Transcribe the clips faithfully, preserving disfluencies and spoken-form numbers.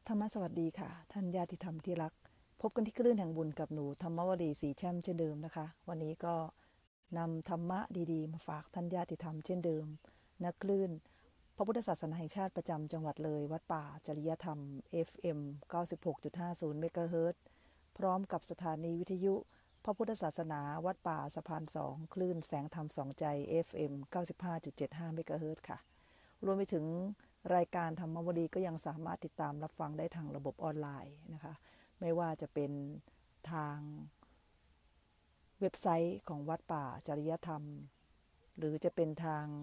ธรรมสวัสดีค่ะท่านญาติธรรมที่รักพบกันที่คลื่นแห่งบุญกับหนูธรรมวลีสีแช่มเช่นเดิมนะคะวันนี้ก็นำธรรมะดีๆมาฝากท่านญาติธรรมเช่นเดิมณคลื่นพระพุทธศาสนาแห่งชาติประจำจังหวัดเลยวัดป่าจริยธรรม เอฟ เอ็ม เก้าสิบหกจุดห้าศูนย์ เมกะเฮิรตซ์พร้อมกับสถานีวิทยุพระพุทธศาสนาวัดป่าสะพานสองคลื่นแสงธรรมสองใจ เอฟ เอ็ม เก้าสิบห้าจุดเจ็ดห้า เมกะเฮิรตซ์ค่ะรวมไปถึงรายการธรรมวลีก็ยังสามารถติดตามรับฟังได้ทางระบบออนไลน์นะคะไม่ว่าจะเป็นทางเว็บไซต์ของวัดป่าจริยธรรมหรือจะเป็นทาง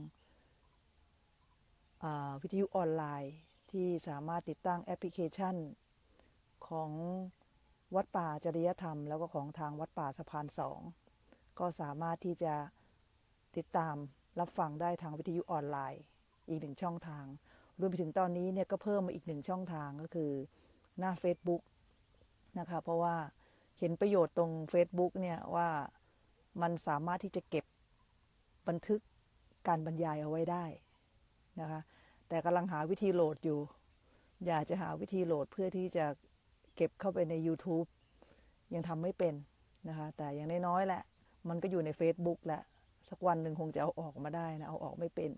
วิทยุออนไลน์ที่สามารถติดตั้งแอปพลิเคชันของวัดป่าจริยธรรมแล้วก็ของทางวัดป่าสะพานสองก็สามารถที่จะติดตามรับฟังได้ทางวิทยุออนไลน์อีกหนึ่งช่องทางรวมไปถึงตอนนี้เนี่ยก็เพิ่มมาอีกหนึ่งช่องทางก็คือหน้า Facebook นะคะเพราะว่าเห็นประโยชน์ตรง Facebook เนี่ยว่ามันสามารถที่จะเก็บบันทึกการบรรยายเอาไว้ได้นะคะแต่กำลังหาวิธีโหลดอยู่อยากจะหาวิธีโหลดเพื่อที่จะเก็บเข้าไปใน YouTube ยังทำไม่เป็นนะคะแต่อย่างน้อยๆแหละมันก็อยู่ใน Facebook แหละสักวันหนึ่งคงจะเอาออกมาได้นะเอาออกไม่เป็น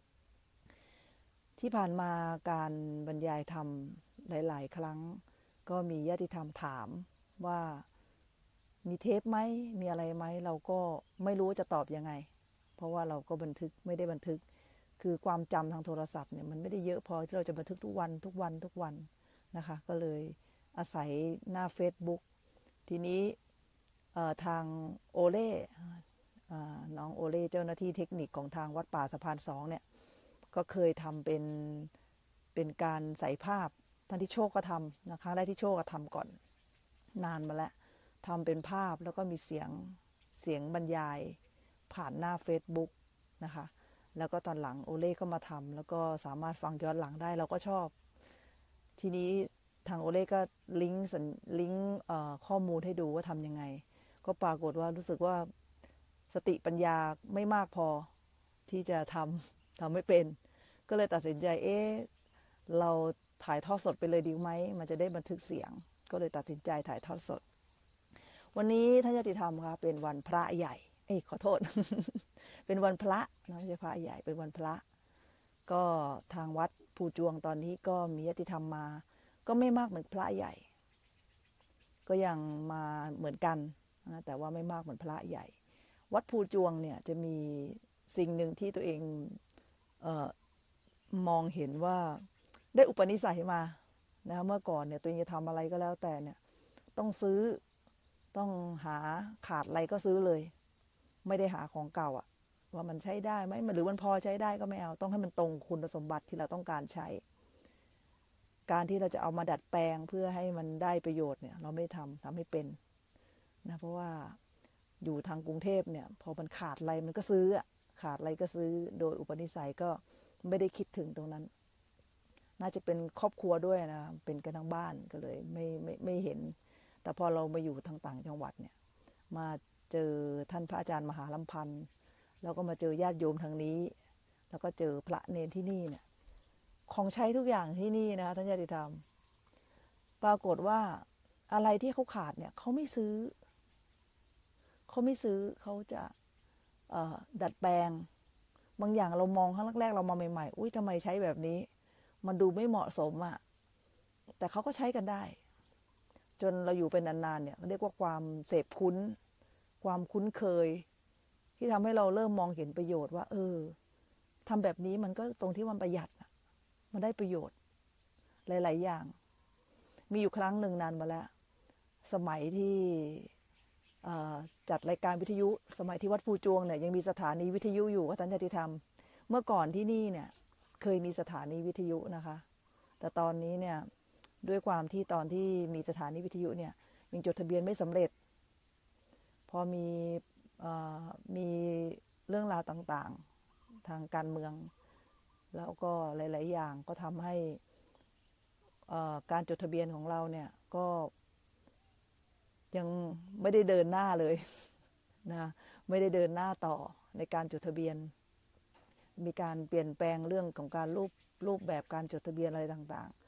ที่ผ่านมาการบรรยายธรรมหลายๆครั้งก็มีญาติธรรมถามว่ามีเทปไหมมีอะไรไหมเราก็ไม่รู้จะตอบยังไงเพราะว่าเราก็บันทึกไม่ได้บันทึกคือความจำทางโทรศัพท์เนี่ยมันไม่ได้เยอะพอที่เราจะบันทึกทุกวันทุกวันทุกวันนะคะก็เลยอาศัยหน้า Facebook ทีนี้ทางโอเล่น้องโอเล่เจ้าหน้าที่เทคนิคของทางวัดป่าสะพานสองเนี่ยก็เคยทำเป็นเป็นการใส่ภาพท่านที่โชคก็ทำนะคะได้ที่โชคก็ทำก่อนนานมาแล้วทำเป็นภาพแล้วก็มีเสียงเสียงบรรยายผ่านหน้า Facebook นะคะแล้วก็ตอนหลังโอเล่ก็มาทำแล้วก็สามารถฟังย้อนหลังได้เราก็ชอบทีนี้ทางโอเล่ก็ลิงก์ลิงก์ข้อมูลให้ดูว่าทำยังไงก็ปรากฏว่ารู้สึกว่าสติปัญญาไม่มากพอที่จะทำทำไม่เป็นก็เลยตัดสินใจเอ๊ะเราถ่ายทอดสดไปเลยดีไหมมันจะได้บันทึกเสียงก็เลยตัดสินใจถ่ายทอดสดวันนี้ท่านญาติธรรมค่ะเป็นวันพระใหญ่เอ้ยขอโทษ เป็นวันพระนะไม่ใช่พระใหญ่เป็นวันพระก็ทางวัดภูจวงตอนนี้ก็มีญาติธรรมมาก็ไม่มากเหมือนพระใหญ่ก็ยังมาเหมือนกันนะแต่ว่าไม่มากเหมือนพระใหญ่วัดภูจวงเนี่ยจะมีสิ่งหนึ่งที่ตัวเองเอ่อมองเห็นว่าได้อุปนิสัยมานะเมื่อก่อนเนี่ยตัวเองจะทำอะไรก็แล้วแต่เนี่ยต้องซื้อต้องหาขาดอะไรก็ซื้อเลยไม่ได้หาของเก่าอะว่ามันใช้ได้ไหมหรือมันพอใช้ได้ก็ไม่เอาต้องให้มันตรงคุณสมบัติที่เราต้องการใช้การที่เราจะเอามาดัดแปลงเพื่อให้มันได้ประโยชน์เนี่ยเราไม่ทำทำให้เป็นนะเพราะว่าอยู่ทางกรุงเทพเนี่ยพอมันขาดอะไรมันก็ซื้ออะขาดอะไรก็ซื้อโดยอุปนิสัยก็ไม่ได้คิดถึงตรงนั้นน่าจะเป็นครอบครัวด้วยนะเป็นกันทั้งบ้านก็เลยไม่ไม่ไม่เห็นแต่พอเรามาอยู่ทางต่างจังหวัดเนี่ยมาเจอท่านพระอาจารย์มหาลำพันธ์แล้วก็มาเจอญาติโยมทางนี้แล้วก็เจอพระเนรที่นี่เนี่ยของใช้ทุกอย่างที่นี่นะคะท่านญาติธรรมปรากฏว่าอะไรที่เขาขาดเนี่ยเขาไม่ซื้อเขาไม่ซื้อเขาจะดัดแปลงบางอย่างเรามองครั้งแรกๆเรามาใหม่ๆอุ้ยทำไมใช้แบบนี้มันดูไม่เหมาะสมอ่ะแต่เขาก็ใช้กันได้จนเราอยู่เป็นนานๆเนี่ยเรียกว่าความเสพคุ้นความคุ้นเคยที่ทำให้เราเริ่มมองเห็นประโยชน์ว่าเออทำแบบนี้มันก็ตรงที่มันประหยัดมันได้ประโยชน์หลายๆอย่างมีอยู่ครั้งหนึ่งนานมาแล้วสมัยที่จัดรายการวิทยุสมัยที่วัดภูจวงเนี่ยยังมีสถานีวิทยุอยู่ท่านญาติธรรมเมื่อก่อนที่นี่เนี่ยเคยมีสถานีวิทยุนะคะแต่ตอนนี้เนี่ยด้วยความที่ตอนที่มีสถานีวิทยุเนี่ยยังจดทะเบียนไม่สำเร็จพอมีมีเรื่องราวต่างๆทางการเมืองแล้วก็หลายๆอย่างก็ทำให้การจดทะเบียนของเราเนี่ยก็ยังไม่ได้เดินหน้าเลยนะไม่ได้เดินหน้าต่อในการจดทะเบียนมีการเปลี่ยนแปลงเรื่องของการรูปรูปแบบการจดทะเบียนอะไรต่างๆ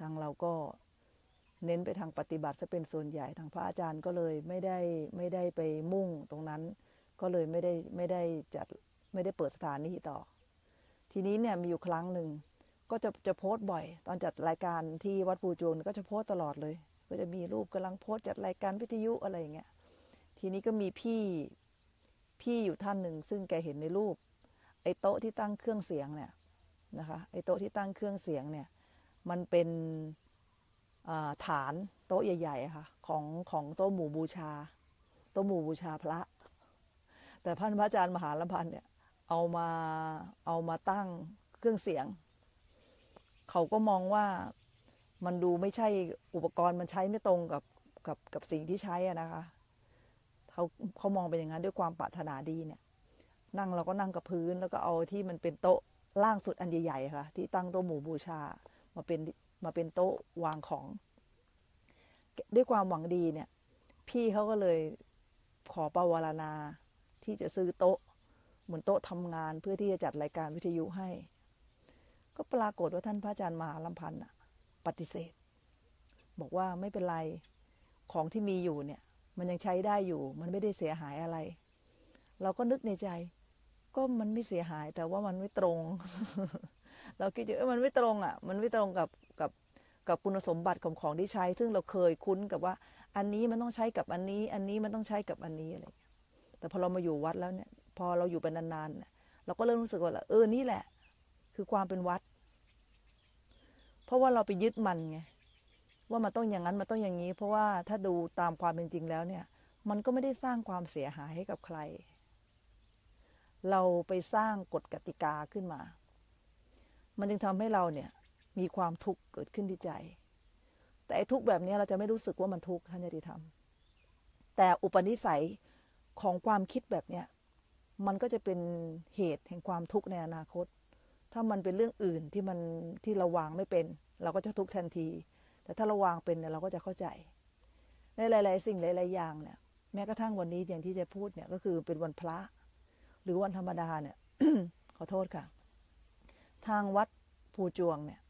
ทางเราก็เน้นไปทางปฏิบัติซะเป็นส่วนใหญ่ทางพระอาจารย์ก็เลยไม่ได้ไม่ได้ไปมุ่งตรงนั้นก็เลยไม่ได้ไม่ได้จัดไม่ได้เปิดสถานีต่อทีนี้เนี่ยมีอยู่ครั้งหนึ่งก็จะจะโพสต์บ่อยตอนจัดรายการที่วัดภูจวนก็จะโพสต์ตลอดเลยก็จะมีรูปกำลังโพสต์จัดรายการวิทยุอะไรอย่างเงี้ยทีนี้ก็มีพี่พี่อยู่ท่านหนึ่งซึ่งแกเห็นในรูปไอ้โต๊ะที่ตั้งเครื่องเสียงเนี่ยนะคะไอ้โต๊ะที่ตั้งเครื่องเสียงเนี่ยมันเป็นฐานโต๊ะใหญ่ๆค่ะของของโต๊ะหมู่บูชาโต๊ะหมู่บูชาพระแต่ท่านพระอาจารย์มหาลพันธ์เนี่ยเอามาเอามาตั้งเครื่องเสียงเขาก็มองว่ามันดูไม่ใช่อุปกรณ์มันใช้ไม่ตรงกับกับกับสิ่งที่ใช้อะนะคะเขาเขามองเป็นอย่างนั้นด้วยความปรารถนาดีเนี่ยนั่งเราก็นั่งกับพื้นแล้วก็เอาที่มันเป็นโต๊ะล่างสุดอันใหญ่ๆค่ะที่ตั้งโต๊ะหมู่บูชามาเป็นมาเป็นโต๊ะวางของด้วยความหวังดีเนี่ยพี่เขาก็เลยขอปวารณาที่จะซื้อโต๊ะเหมือนโต๊ะทำงานเพื่อที่จะจัดรายการวิทยุให้ก็ปรากฏว่าท่านพระอาจารย์มหาลำพันธ์ปฏิเสธบอกว่าไม่เป็นไรของที่มีอยู่เนี่ยมันยังใช้ได้อยู่มันไม่ได้เสียหายอะไรเราก็นึกในใจก็มันไม่เสียหายแต่ว่ามันไม่ตรง เราคิดว่ามันไม่ตรงอ่ะมันไม่ตรงกับกับกับคุณสมบัติของของที่ใช้ซึ่งเราเคยคุ้นกับว่าอันนี้มันต้องใช้กับอันนี้อันนี้มันต้องใช้กับอันนี้อะไรอย่างเงี้ยแต่พอเรามาอยู่วัดแล้วเนี่ยพอเราอยู่เป็นนานๆเราก็เริ่มรู้สึกว่าเออนี่แหละคือความเป็นวัดเพราะว่าเราไปยึดมันไงว่ามันต้องอย่างนั้นมันต้องอย่างนี้เพราะว่าถ้าดูตามความเป็นจริงแล้วเนี่ยมันก็ไม่ได้สร้างความเสียหายให้กับใครเราไปสร้างกฎกติกาขึ้นมามันจึงทำให้เราเนี่ยมีความทุกข์เกิดขึ้นที่ใจแต่ไอ้ทุกข์แบบนี้เราจะไม่รู้สึกว่ามันทุกข์ท่านญาติธรรมแต่อุปนิสัยของความคิดแบบเนี้ยมันก็จะเป็นเหตุแห่งความทุกข์ในอนาคตถ้ามันเป็นเรื่องอื่นที่มันที่เราวางไม่เป็นเราก็จะทุกข์ทันทีแต่ถ้าเราวางเป็นเนี่ยเราก็จะเข้าใจในหลายๆสิ่งหลายๆอย่างเนี่ยแม้กระทั่งวันนี้อย่างที่จะพูดเนี่ยก็คือเป็นวันพระหรือวันธรรมดาเนี่ย ขอโทษค่ะทางวัดภูจวงเนี่ย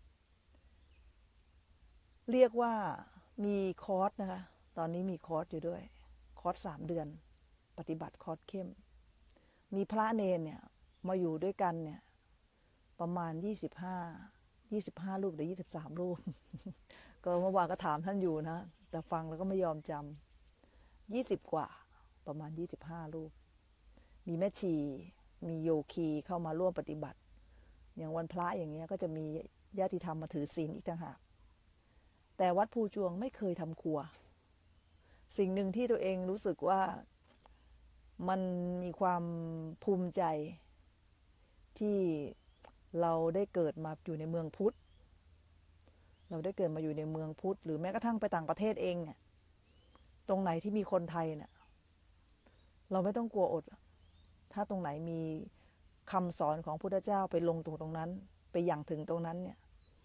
เรียกว่ามีคอร์สนะคะตอนนี้มีคอร์สอยู่ด้วยคอร์สสามเดือนปฏิบัติคอร์สเข้มมีพระเนรเนี่ยมาอยู่ด้วยกันเนี่ยประมาณยี่สิบห้า ยี่สิบห้ารูปหรือยี่สิบสามรูป ก็เมื่อวานก็ถามท่านอยู่นะแต่ฟังแล้วก็ไม่ยอมจำยี่สิบกว่าประมาณยี่สิบห้ารูปมีแม่ชีมีโยคีเข้ามาร่วมปฏิบัติอย่างวันพระอย่างเงี้ยก็จะมีญาติธรรมมาถือศีลอีกต่างหากแต่วัดภูจวงไม่เคยทำครัวสิ่งหนึ่งที่ตัวเองรู้สึกว่ามันมีความภูมิใจที่เราได้เกิดมาอยู่ในเมืองพุทธเราได้เกิดมาอยู่ในเมืองพุทธหรือแม้กระทั่งไปต่างประเทศเองเนี่ยตรงไหนที่มีคนไทยเนี่ยเราไม่ต้องกลัวอดถ้าตรงไหนมีคำสอนของพุทธเจ้าไปลงตรงตรงนั้นไปอย่างถึงตรงนั้นเนี่ย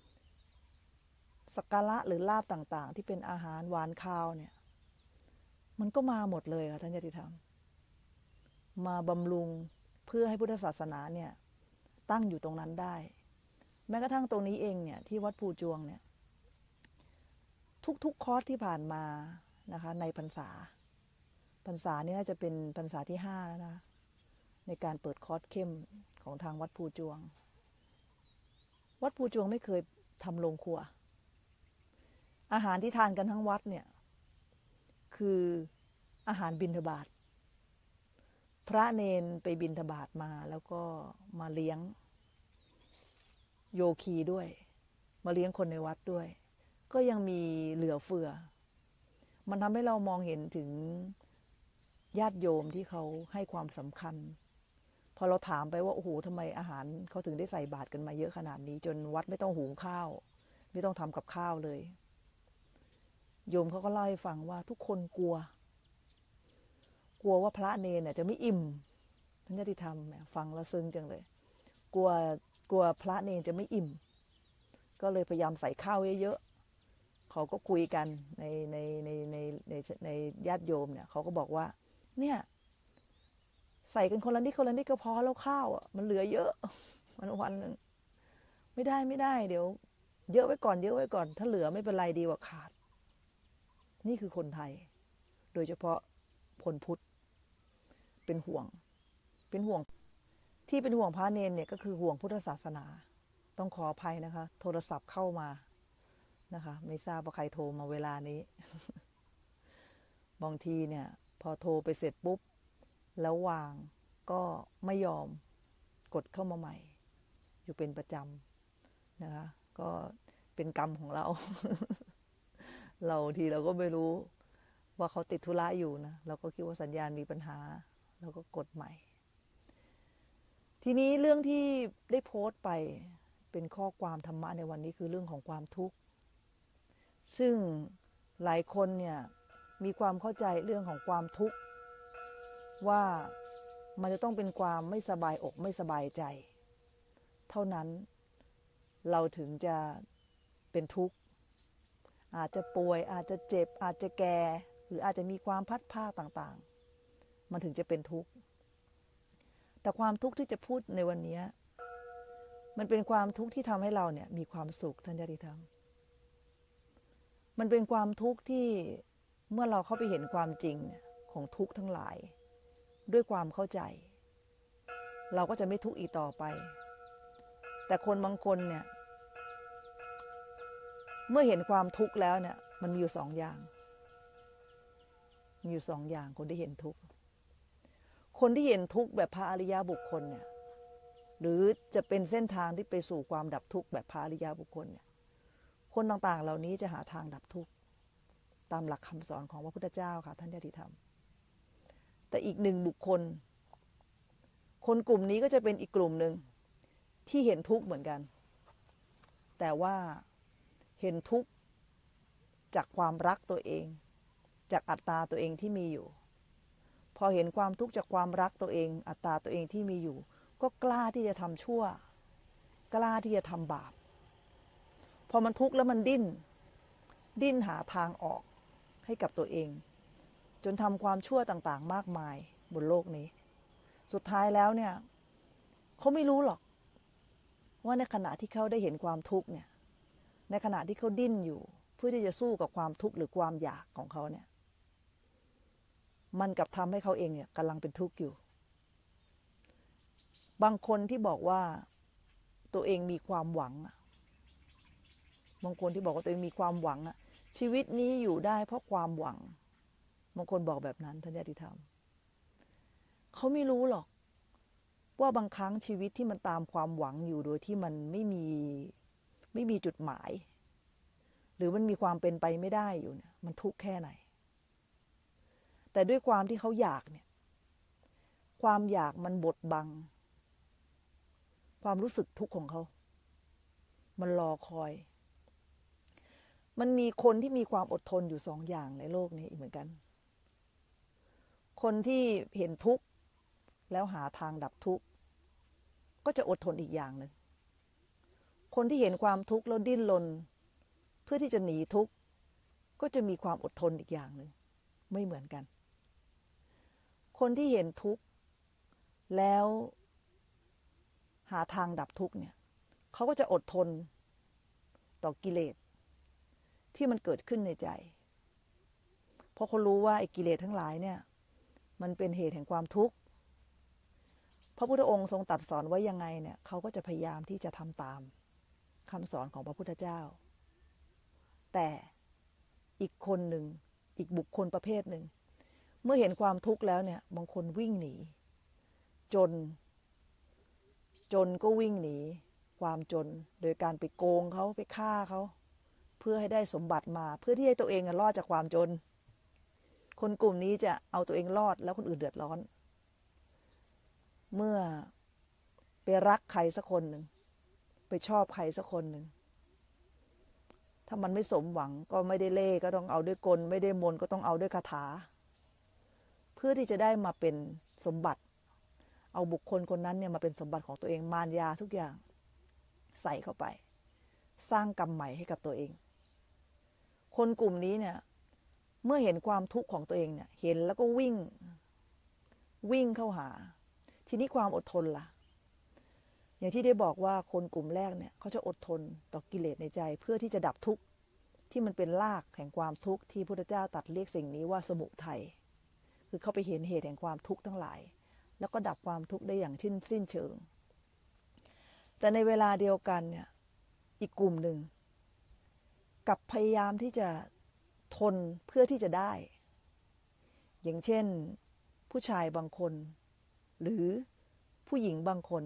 สักการะหรือลาภต่างๆที่เป็นอาหารหวานคาวเนี่ยมันก็มาหมดเลยค่ะท่านญาติธรรมมาบำรุงเพื่อให้พุทธศาสนาเนี่ยตั้งอยู่ตรงนั้นได้แม้กระทั่งตรงนี้เองเนี่ยที่วัดภูจวงเนี่ยทุกๆคอร์สที่ผ่านมานะคะในพรรษาพรรษานี่น่าจะเป็นพรรษาที่ห้าแล้วนะในการเปิดคอร์สเข้มของทางวัดภูจวงวัดภูจวงไม่เคยทำโรงครัวอาหารที่ทานกันทั้งวัดเนี่ยคืออาหารบิณฑบาตพระเนนไปบิณฑบาตมาแล้วก็มาเลี้ยงโยคีด้วยมาเลี้ยงคนในวัดด้วยก็ยังมีเหลือเฟือมันทำให้เรามองเห็นถึงญาติโยมที่เขาให้ความสำคัญพอเราถามไปว่าโอ้โหทำไมอาหารเขาถึงได้ใส่บาตรกันมาเยอะขนาดนี้จนวัดไม่ต้องหุงข้าวไม่ต้องทำกับข้าวเลยโยมเขาก็เล่าให้ฟังว่าทุกคนกลัวกลัวว่าพระเนรเนี่ยจะไม่อิ่มท่านญาติธรรมฟังแล้วซึ้งจังเลยกลัวกลัวพระเนรจะไม่อิ่มก็เลยพยายามใส่ข้าวเยอะๆเขาก็คุยกันในในในในในในญาติโยมเนี่ยเขาก็บอกว่าเนี่ยใส่กันคนละนิดคนละนิดก็พอแล้วข้าวอ่ะมันเหลือเยอะมันวันหนึ่งไม่ได้ไม่ได้เดี๋ยวเยอะไว้ก่อนเยอะไว้ก่อนถ้าเหลือไม่เป็นไรดีกว่าขาดนี่คือคนไทยโดยเฉพาะคนพุทธเป็นห่วงเป็นห่วงที่เป็นห่วงพระเนนเนี่ยก็คือห่วงพุทธศาสนาต้องขออภัยนะคะโทรศัพท์เข้ามานะคะไม่ทราบว่าใครโทรมาเวลานี้ บางทีเนี่ยพอโทรไปเสร็จปุ๊บแล้ววางก็ไม่ยอมกดเข้ามาใหม่อยู่เป็นประจำนะคะก็เป็นกรรมของเรา เราทีเราก็ไม่รู้ว่าเขาติดธุระอยู่นะเราก็คิดว่าสัญญาณมีปัญหาเราก็กดใหม่ทีนี้เรื่องที่ได้โพสต์ไปเป็นข้อความธรรมะในวันนี้คือเรื่องของความทุกข์ซึ่งหลายคนเนี่ยมีความเข้าใจเรื่องของความทุกข์ว่ามันจะต้องเป็นความไม่สบายอกไม่สบายใจเท่านั้นเราถึงจะเป็นทุกข์อาจจะป่วยอาจจะเจ็บอาจจะแก่หรืออาจจะมีความพัดพลาดต่างๆมันถึงจะเป็นทุกข์แต่ความทุกข์ที่จะพูดในวันนี้มันเป็นความทุกข์ที่ทำให้เราเนี่ยมีความสุขท่านญาติธรรมมันเป็นความทุกข์ที่เมื่อเราเข้าไปเห็นความจริงของทุกข์ทั้งหลายด้วยความเข้าใจเราก็จะไม่ทุกข์อีกต่อไปแต่คนบางคนเนี่ยเมื่อเห็นความทุกข์แล้วเนี่ยมันมีอยู่สองอย่างมีอยู่สองอย่างคนที่เห็นทุกข์คนที่เห็นทุกข์แบบพระอริยบุคคลเนี่ยหรือจะเป็นเส้นทางที่ไปสู่ความดับทุกข์แบบพระอริยบุคคลเนี่ยคนต่างๆเหล่านี้จะหาทางดับทุกข์ตามหลักคำสอนของพระพุทธเจ้าค่ะท่านญาติธรรมแต่อีกหนึ่งบุคคลคนกลุ่มนี้ก็จะเป็นอีกกลุ่มหนึ่งที่เห็นทุกข์เหมือนกันแต่ว่าเห็นทุกข์จากความรักตัวเองจากอัตตาตัวเองที่มีอยู่พอเห็นความทุกข์จากความรักตัวเองอัตตาตัวเองที่มีอยู่ก็กล้าที่จะทำชั่วกล้าที่จะทำบาปพอมันทุกข์แล้วมันดิ้นดิ้นหาทางออกให้กับตัวเองจนทำความชั่วต่างๆมากมายบนโลกนี้สุดท้ายแล้วเนี่ยเขาไม่รู้หรอกว่าในขณะที่เขาได้เห็นความทุกข์เนี่ยในขณะที่เขาดิ้นอยู่เพื่อที่จะสู้กับความทุกข์หรือความอยากของเขาเนี่ยมันกลับทำให้เขาเองเนี่ยกำลังเป็นทุกข์อยู่บางคนที่บอกว่าตัวเองมีความหวังบางคนที่บอกว่าตัวเองมีความหวังอะชีวิตนี้อยู่ได้เพราะความหวังบางคนบอกแบบนั้นท่านญาติธรรมเขาไม่รู้หรอกว่าบางครั้งชีวิตที่มันตามความหวังอยู่โดยที่มันไม่มีไม่มีจุดหมายหรือมันมีความเป็นไปไม่ได้อยู่เนี่ยมันทุกข์แค่ไหนแต่ด้วยความที่เขาอยากเนี่ยความอยากมันบดบังความรู้สึกทุกข์ของเขามันรอคอยมันมีคนที่มีความอดทนอยู่สองอย่างในโลกนี้อีกเหมือนกันคนที่เห็นทุกข์แล้วหาทางดับทุกข์ก็จะอดทนอีกอย่างหนึ่งคนที่เห็นความทุกข์แล้วดิ้นรนเพื่อที่จะหนีทุกข์ก็จะมีความอดทนอีกอย่างหนึ่งไม่เหมือนกันคนที่เห็นทุกข์แล้วหาทางดับทุกข์เนี่ยเขาก็จะอดทนต่อกิเลสที่มันเกิดขึ้นในใจเพราะเขารู้ว่าไอ้กิเลสทั้งหลายเนี่ยมันเป็นเหตุแห่งความทุกข์พระพุทธองค์ทรงตรัสสอนไว้ยังไงเนี่ยเขาก็จะพยายามที่จะทำตามคำสอนของพระพุทธเจ้าแต่อีกคนหนึ่งอีกบุคคลประเภทหนึ่งเมื่อเห็นความทุกข์แล้วเนี่ยบางคนวิ่งหนีจนจนก็วิ่งหนีความจนโดยการไปโกงเขาไปฆ่าเขาเพื่อให้ได้สมบัติมาเพื่อที่ให้ตัวเองรอดจากความจนคนกลุ่มนี้จะเอาตัวเองรอดแล้วคนอื่นเดือดร้อนเมื่อไปรักใครสักคนหนึ่งไปชอบใครสักคนหนึ่งถ้ามันไม่สมหวังก็ไม่ได้เล่ห์ก็ต้องเอาด้วยกลไม่ได้มนต์ก็ต้องเอาด้วยคาถาเพื่อที่จะได้มาเป็นสมบัติเอาบุคคลคนนั้นเนี่ยมาเป็นสมบัติของตัวเองมารยาทุกอย่างใส่เข้าไปสร้างกรรมใหม่ให้กับตัวเองคนกลุ่มนี้เนี่ยเมื่อเห็นความทุกข์ของตัวเองเนี่ยเห็นแล้วก็วิ่งวิ่งเข้าหาทีนี้ความอดทนล่ะอย่างที่ได้บอกว่าคนกลุ่มแรกเนี่ยเขาจะอดทนต่อกิเลสในใจเพื่อที่จะดับทุกข์ที่มันเป็นรากแห่งความทุกข์ที่พระพุทธเจ้าตรัสเรียกสิ่งนี้ว่าสมุทัยคือเขาไปเห็นเหตุแห่งความทุกข์ทั้งหลายแล้วก็ดับความทุกข์ได้อย่างสิ้นสิ้นเชิงแต่ในเวลาเดียวกันเนี่ยอีกกลุ่มหนึ่งกับพยายามที่จะทนเพื่อที่จะได้อย่างเช่นผู้ชายบางคนหรือผู้หญิงบางคน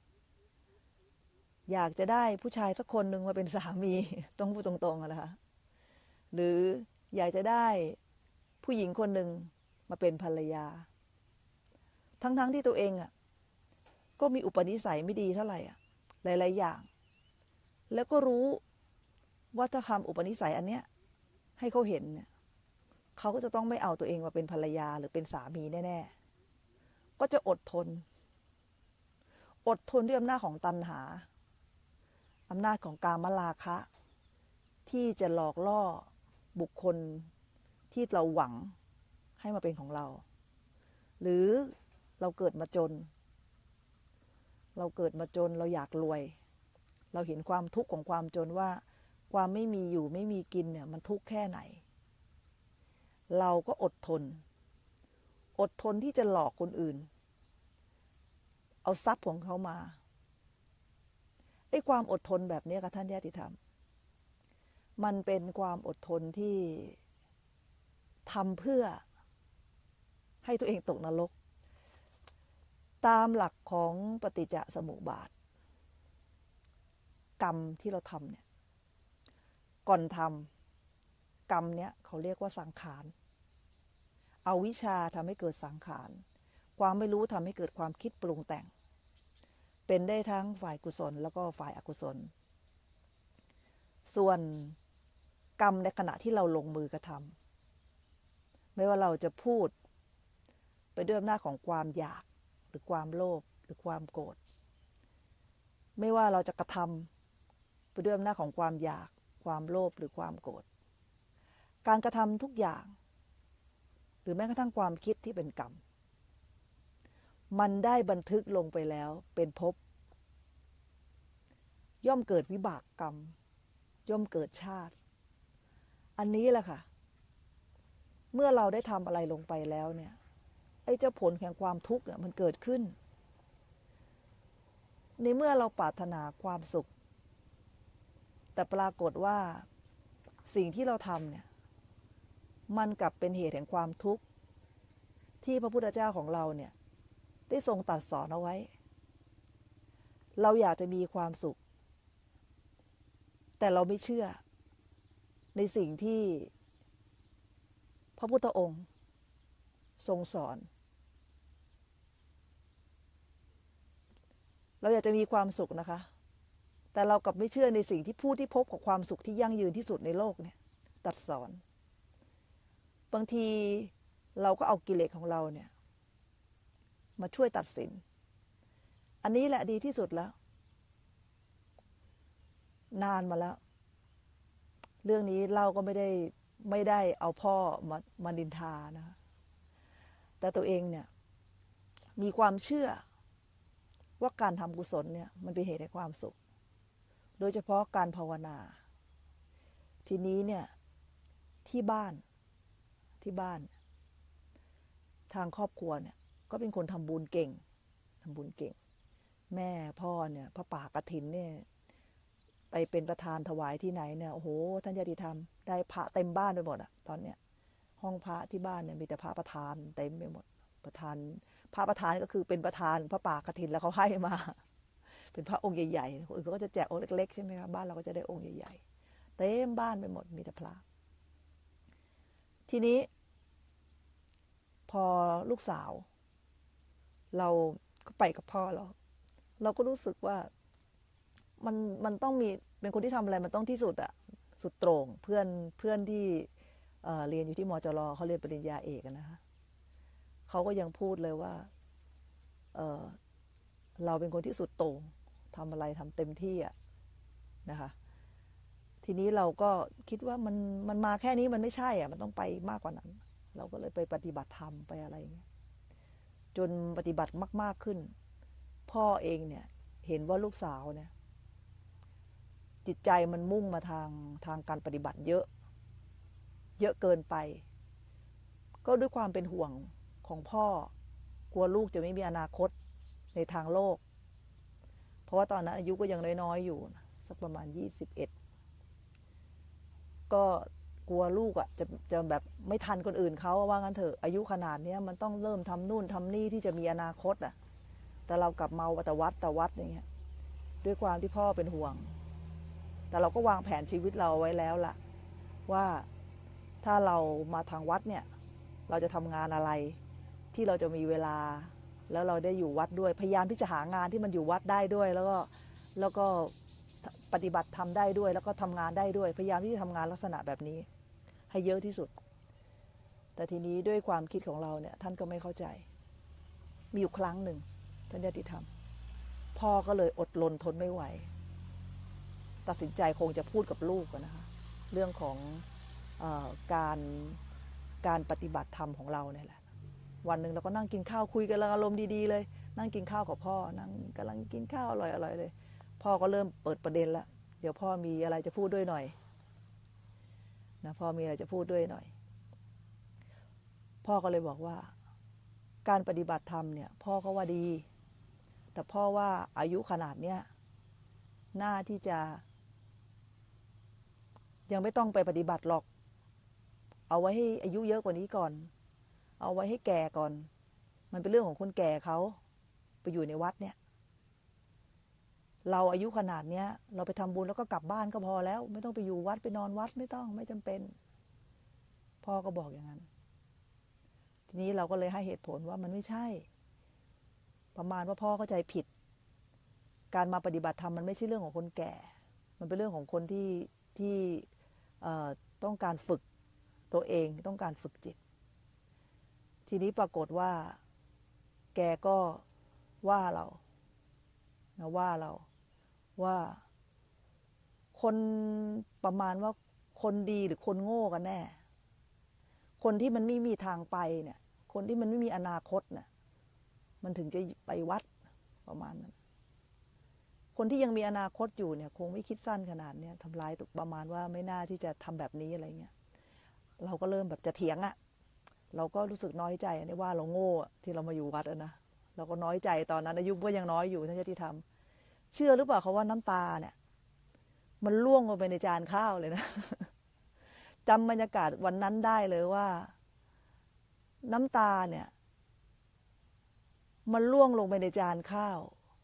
อยากจะได้ผู้ชายสักคนหนึ่งมาเป็นสามีต้องพูดตรงๆนะคะหรืออยากจะได้ผู้หญิงคนหนึ่งมาเป็นภรรยาทั้งๆ ท, ที่ตัวเองอ่ะก็มีอุปนิสัยไม่ดีเท่าไหร่อ่ะหลายๆอย่างแล้วก็รู้ว่าถ้าทำอุปนิสัยอันเนี้ยให้เขาเห็นเนี่ยเขาก็จะต้องไม่เอาตัวเองมาเป็นภรรยาหรือเป็นสามีแน่ๆก็จะอดทนอดทนด้วยอำนาจของตัณหาอำนาจของกามราคะที่จะหลอกล่อบุคคลที่เราหวังให้มาเป็นของเราหรือเราเกิดมาจนเราเกิดมาจนเราอยากรวยเราเห็นความทุกข์ของความจนว่าความไม่มีอยู่ไม่มีกินเนี่ยมันทุกข์แค่ไหนเราก็อดทนอดทนที่จะหลอกคนอื่นเอาทรัพย์ของเขามาไอ้ความอดทนแบบนี้ค่ะท่านญาติธรรมมันเป็นความอดทนที่ทำเพื่อให้ตัวเองตกนรกตามหลักของปฏิจจสมุปบาทกรรมที่เราทำเนี่ยก่อนทำกรรมเนี้ยเขาเรียกว่าสังขารเอาวิชาทำให้เกิดสังขารความไม่รู้ทำให้เกิดความคิดปรุงแต่งเป็นได้ทั้งฝ่ายกุศลแล้วก็ฝ่ายอกุศลส่วนกรรมในขณะที่เราลงมือกระทำไม่ว่าเราจะพูดไปด้วยอำนาจของความอยากหรือความโลภหรือความโกรธไม่ว่าเราจะกระทำไปด้วยอำนาจของความอยากความโลภหรือความโกรธการกระทำทุกอย่างหรือแม้กระทั่งความคิดที่เป็นกรรมมันได้บันทึกลงไปแล้วเป็นภพย่อมเกิดวิบากกรรมย่อมเกิดชาติอันนี้แหละค่ะเมื่อเราได้ทำอะไรลงไปแล้วเนี่ยไอ้เจ้าผลแห่งความทุกข์เนี่ยมันเกิดขึ้นในเมื่อเราปรารถนาความสุขแต่ปรากฏว่าสิ่งที่เราทำเนี่ยมันกลับเป็นเหตุแห่งความทุกข์ที่พระพุทธเจ้าของเราเนี่ยได้ทรงตรัสสอนเอาไว้เราอยากจะมีความสุขแต่เราไม่เชื่อในสิ่งที่พระพุทธองค์ทรงสอนเราอยากจะมีความสุขนะคะแต่เรากลับไม่เชื่อในสิ่งที่ผู้ที่พบกับความสุขที่ยั่งยืนที่สุดในโลกเนี่ยตรัสสอนบางทีเราก็เอากิเลสของเราเนี่ยมาช่วยตัดสินอันนี้แหละดีที่สุดแล้วนานมาแล้วเรื่องนี้เราก็ไม่ได้ไม่ได้เอาพ่อมามานินทานะคะแต่ตัวเองเนี่ยมีความเชื่อว่าการทำกุศลเนี่ยมันเป็นเหตุแห่งความสุขโดยเฉพาะการภาวนาทีนี้เนี่ยที่บ้านที่บ้านทางครอบครัวเนี่ยก็เป็นคนทำบุญเก่งทำบุญเก่งแม่พ่อเนี่ยพระป่ากฐินเนี่ยไปเป็นประธานถวายที่ไหนเนี่ยโอ้โหท่านญาติธรรมได้พระเต็มบ้านไปหมดอะตอนเนี้ยห้องพระที่บ้านเนี่ยมีแต่พระประธานเต็มไปหมดประธานพระประธานก็คือเป็นประธานพระป่ากฐินแล้วเขาให้มาเป็นพระองค์ใหญ่ๆคนอื่นเขาก็จะแจกองค์เล็กๆใช่ไหมคะบ้านเราก็จะได้องค์ใหญ่ๆเต็มบ้านไปหมดมีแต่พระทีนี้พอลูกสาวเราก็ไปกับพ่อเราเราก็รู้สึกว่ามันมันต้องมีเป็นคนที่ทำอะไรมันต้องที่สุดอะสุดโตร่งเพื่อนเพื่อนที่เอ่อเรียนอยู่ที่มจรเขาเรียนปริญญาเอกนะคะเขาก็ยังพูดเลยว่าเออเราเป็นคนที่สุดโต่งทำอะไรทำเต็มที่อะนะคะทีนี้เราก็คิดว่ามันมันมาแค่นี้มันไม่ใช่อะมันต้องไปมากกว่านั้นเราก็เลยไปปฏิบัติธรรมไปอะไรอย่างเงี้ยจนปฏิบัติมากๆขึ้นพ่อเองเนี่ยเห็นว่าลูกสาวเนี่ยจิตใจมันมุ่งมาทางทางการปฏิบัติเยอะเยอะเกินไปก็ด้วยความเป็นห่วงของพ่อกลัวลูกจะไม่มีอนาคตในทางโลกเพราะว่าตอนนั้นอายุก็ยังน้อยๆอยู่สักประมาณยี่สิบเอ็ดก็กลัวลูกอ่ะจะจะแบบไม่ทันคนอื่นเขาว่างั้นเถอะอายุขนาดนี้มันต้องเริ่มทำนู่นทำนี่ที่จะมีอนาคตอ่ะแต่เรากลับเมาแต่วัดแต่วัดอย่างเงี้ยด้วยความที่พ่อเป็นห่วงแต่เราก็วางแผนชีวิตเราไว้แล้วล่ะว่าถ้าเรามาทางวัดเนี่ยเราจะทำงานอะไรที่เราจะมีเวลาแล้วเราได้อยู่วัดด้วยพยายามที่จะหางานที่มันอยู่วัดได้ด้วยแล้วก็แล้วก็ปฏิบัติทำได้ด้วยแล้วก็ทำงานได้ด้วยพยายามที่จะทำงานลักษณะแบบนี้ให้เยอะที่สุดแต่ทีนี้ด้วยความคิดของเราเนี่ยท่านก็ไม่เข้าใจมีอยู่ครั้งหนึ่งท่านญาติธรรมพ่อก็เลยอดรนทนไม่ไหวตัดสินใจคงจะพูดกับลูกนะคะเรื่องของเอ่อการการปฏิบัติธรรมของเราเนี่ยแหละวันหนึ่งเราก็นั่งกินข้าวคุยกันอารมณ์ดีๆเลยนั่งกินข้าวกับพ่อนั่งกำลังกินข้าวอร่อยๆเลยพ่อก็เริ่มเปิดประเด็นละเดี๋ยวพ่อมีอะไรจะพูดด้วยหน่อยนะพ่อมีอะไรจะพูดด้วยหน่อยพ่อก็เลยบอกว่าการปฏิบัติธรรมเนี่ยพ่อก็ว่าดีแต่พ่อว่าอายุขนาดเนี้ยน่าที่จะยังไม่ต้องไปปฏิบัติหรอกเอาไว้ให้อายุเยอะกว่านี้ก่อนเอาไว้ให้แก่ก่อนมันเป็นเรื่องของคนแก่เขาไปอยู่ในวัดเนี่ยเราอายุขนาดเนี้ยเราไปทำบุญแล้วก็กลับบ้านก็พอแล้วไม่ต้องไปอยู่วัดไปนอนวัดไม่ต้องไม่จำเป็นพ่อก็บอกอย่างนั้นทีนี้เราก็เลยให้เหตุผลว่ามันไม่ใช่ประมาณว่าพ่อเข้าใจผิดการมาปฏิบัติธรรมมันไม่ใช่เรื่องของคนแก่มันเป็นเรื่องของคนที่ที่ต้องการฝึกตัวเองต้องการฝึกจิตทีนี้ปรากฏว่าแกก็ว่าเรานะว่าเราว่าคนประมาณว่าคนดีหรือคนโง่กันแน่คนที่มันไม่มีทางไปเนี่ยคนที่มันไม่มีอนาคตเนี่ยมันถึงจะไปวัดประมาณนั้นคนที่ยังมีอนาคตอยู่เนี่ยคงไม่คิดสั้นขนาดนี้ทำร้ายประมาณว่าไม่น่าที่จะทำแบบนี้อะไรเงี้ยเราก็เริ่มแบบจะเถียงอะเราก็รู้สึกน้อยใจในว่าเราโง่ที่เรามาอยู่วัดนะเราก็น้อยใจตอนนั้นอายุก็ยังน้อยอยู่ท่านญาติธรรมเชื่อหรือเปล่าเขาว่าน้ำตาเนี่ยมันล่วงลงไปในจานข้าวเลยนะจำบรรยากาศวันนั้นได้เลยว่าน้ำตาเนี่ยมันล่วงลงไปในจานข้าว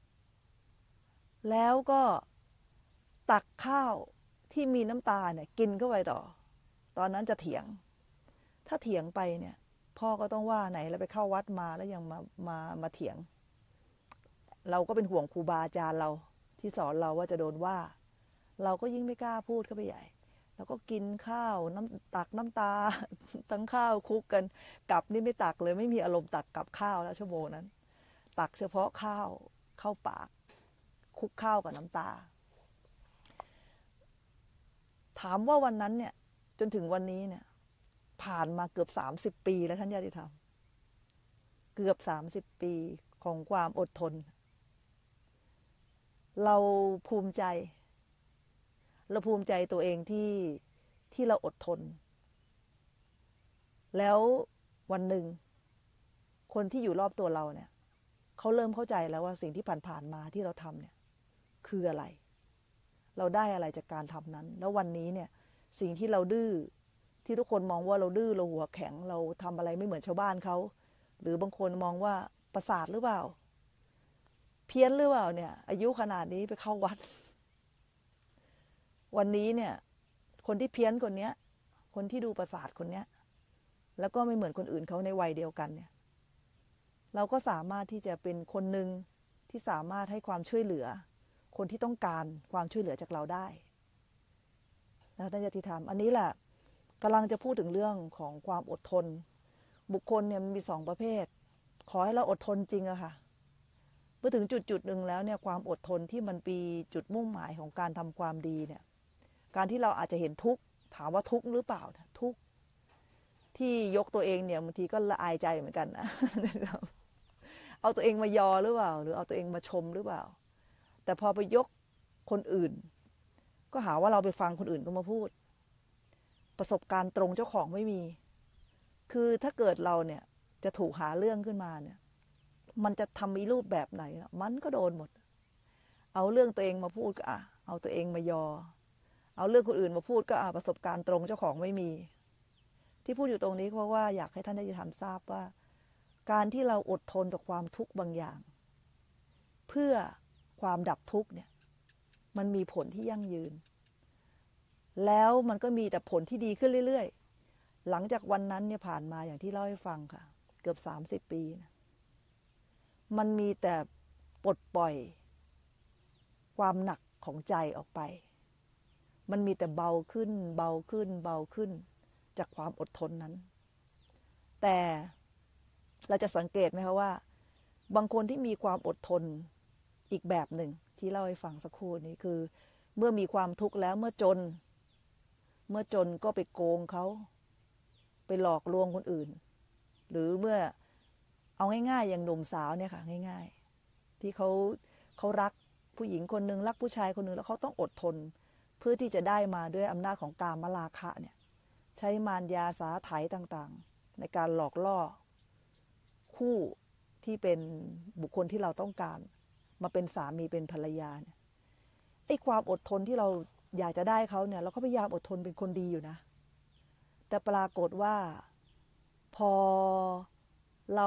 แล้วก็ตักข้าวที่มีน้ำตาเนี่ยกินเข้าไปต่อตอนนั้นจะเถียงถ้าเถียงไปเนี่ยพ่อก็ต้องว่าไหนแล้วไปเข้าวัดมาแล้วยังมามามาเถียงเราก็เป็นห่วงครูบาอาจารย์เราที่สอนเราว่าจะโดนว่าเราก็ยิ่งไม่กล้าพูดเข้าไปใหญ่แล้วก็กินข้าวน้ำตักน้ำตาทั้งข้าวคุกกันกับนี่ไม่ตักเลยไม่มีอารมณ์ตักกับข้าวแล้วชั่วโมงนั้นตักเฉพาะข้าวเข้าปากคุกข้าวกับน้ำตาถามว่าวันนั้นเนี่ยจนถึงวันนี้เนี่ยผ่านมาเกือบสามสิบปีแล้วท่านญาติธรรมเกือบสามสิบปีของความอดทนเราภูมิใจเราภูมิใจตัวเองที่ที่เราอดทนแล้ววันหนึ่งคนที่อยู่รอบตัวเราเนี่ยเขาเริ่มเข้าใจแล้วว่าสิ่งที่ผ่านๆมาที่เราทำเนี่ยคืออะไรเราได้อะไรจากการทำนั้นแล้ววันนี้เนี่ยสิ่งที่เราดื้อที่ทุกคนมองว่าเราดื้อเราหัวแข็งเราทำอะไรไม่เหมือนชาวบ้านเขาหรือบางคนมองว่าประสาทหรือเปล่าเพี้ยนหรือเปล่าเนี่ยอายุขนาดนี้ไปเข้าวัดวันนี้เนี่ยคนที่เพี้ยนคนนี้คนที่ดูประสาทคนนี้แล้วก็ไม่เหมือนคนอื่นเขาในวัยเดียวกันเนี่ยเราก็สามารถที่จะเป็นคนหนึ่งที่สามารถให้ความช่วยเหลือคนที่ต้องการความช่วยเหลือจากเราได้นะท่านญาติธรรมอันนี้แหละกำลังจะพูดถึงเรื่องของความอดทนบุคคลเนี่ยมันมีสองประเภทขอให้เราอดทนจริงอะค่ะเมื่อถึงจุดจุดหนึ่งแล้วเนี่ยความอดทนที่มันปีจุดมุ่งหมายของการทำความดีเนี่ยการที่เราอาจจะเห็นทุกข์ถามว่าทุกข์หรือเปล่าทุกข์ที่ยกตัวเองเนี่ยบางทีก็ละอายใจเหมือนกันนะเอาตัวเองมายอหรือเปล่าหรือเอาตัวเองมาชมหรือเปล่าแต่พอไปยกคนอื่นก็หาว่าเราไปฟังคนอื่นก็มาพูดประสบการณ์ตรงเจ้าของไม่มีคือถ้าเกิดเราเนี่ยจะถูกหาเรื่องขึ้นมาเนี่ยมันจะทำมีรูปแบบไหนมันก็โดนหมดเอาเรื่องตัวเองมาพูดก็อ่ะเอาตัวเองมายอเอาเรื่องคนอื่นมาพูดก็อ่ะประสบการณ์ตรงเจ้าของไม่มีที่พูดอยู่ตรงนี้เพราะว่าอยากให้ท่านได้ทันทราบว่าการที่เราอดทนต่อความทุกข์บางอย่างเพื่อความดับทุกข์เนี่ยมันมีผลที่ยั่งยืนแล้วมันก็มีแต่ผลที่ดีขึ้นเรื่อยๆหลังจากวันนั้นเนี่ยผ่านมาอย่างที่เล่าให้ฟังค่ะเกือบสามสิบปีนะมันมีแต่ปลดปล่อยความหนักของใจออกไปมันมีแต่เบาขึ้นเบาขึ้นเบาขึ้นจากความอดทนนั้นแต่เราจะสังเกตไหมคะว่าบางคนที่มีความอดทนอีกแบบหนึ่งที่เล่าให้ฟังสักครู่นี้คือเมื่อมีความทุกข์แล้วเมื่อจนเมื่อจนก็ไปโกงเขาไปหลอกลวงคนอื่นหรือเมื่อเอาง่ายๆอย่างหนุ่มสาวเนี่ยค่ะง่ายๆที่เขาเขารักผู้หญิงคนหนึ่งรักผู้ชายคนหนึ่งแล้วเขาต้องอดทนเพื่อที่จะได้มาด้วยอำนาจของกามราคะเนี่ยใช้มารยาสาไถต่างๆในการหลอกล่อคู่ที่เป็นบุคคลที่เราต้องการมาเป็นสามีเป็นภรรยาเนี่ยไอ้ความอดทนที่เราอยากจะได้เขาเนี่ยเราก็พยายามอดทนเป็นคนดีอยู่นะแต่ปรากฏว่าพอเรา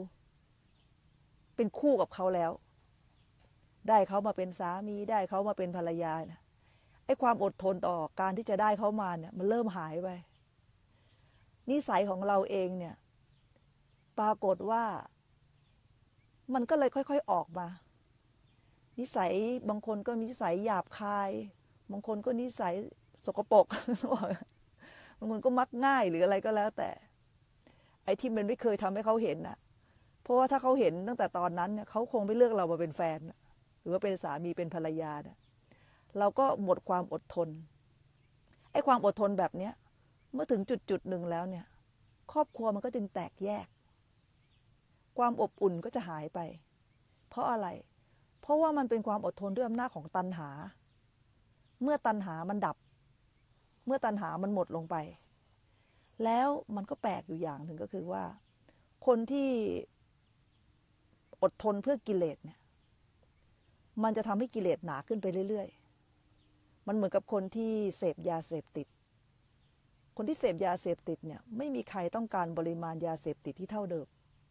เป็นคู่กับเขาแล้วได้เขามาเป็นสามีได้เขามาเป็นภรรยาเนี่ยไอ้ความอดทนต่อการที่จะได้เขามาเนี่ยมันเริ่มหายไปนิสัยของเราเองเนี่ยปรากฏว่ามันก็เลยค่อยๆออกมานิสัยบางคนก็นิสัยหยาบคายบางคนก็นิสัยสกปรกบางคนก็มักง่ายหรืออะไรก็แล้วแต่ไอ้ที่มันไม่เคยทำให้เขาเห็นนะเพราะว่าถ้าเขาเห็นตั้งแต่ตอนนั้นเนี่ยเขาคงไม่เลือกเรามาเป็นแฟนหรือว่าเป็นสามีเป็นภรรยาเนี่ยเราก็หมดความอดทนไอ้ความอดทนแบบเนี้ยเมื่อถึงจุดจุดหนึ่งแล้วเนี่ยครอบครัวมันก็จึงแตกแยกความอบอุ่นก็จะหายไปเพราะอะไรเพราะว่ามันเป็นความอดทนด้วยอำนาจของตัณหาเมื่อตัณหามันดับเมื่อตัณหามันหมดลงไปแล้วมันก็แปลกอยู่อย่างหนึ่งก็คือว่าคนที่อดทนเพื่อกิเลสเนี่ยมันจะทำให้กิเลสหนาขึ้นไปเรื่อยๆมันเหมือนกับคนที่เสพยาเสพติดคนที่เสพยาเสพติดเนี่ยไม่มีใครต้องการปริมาณยาเสพติดที่เท่าเดิม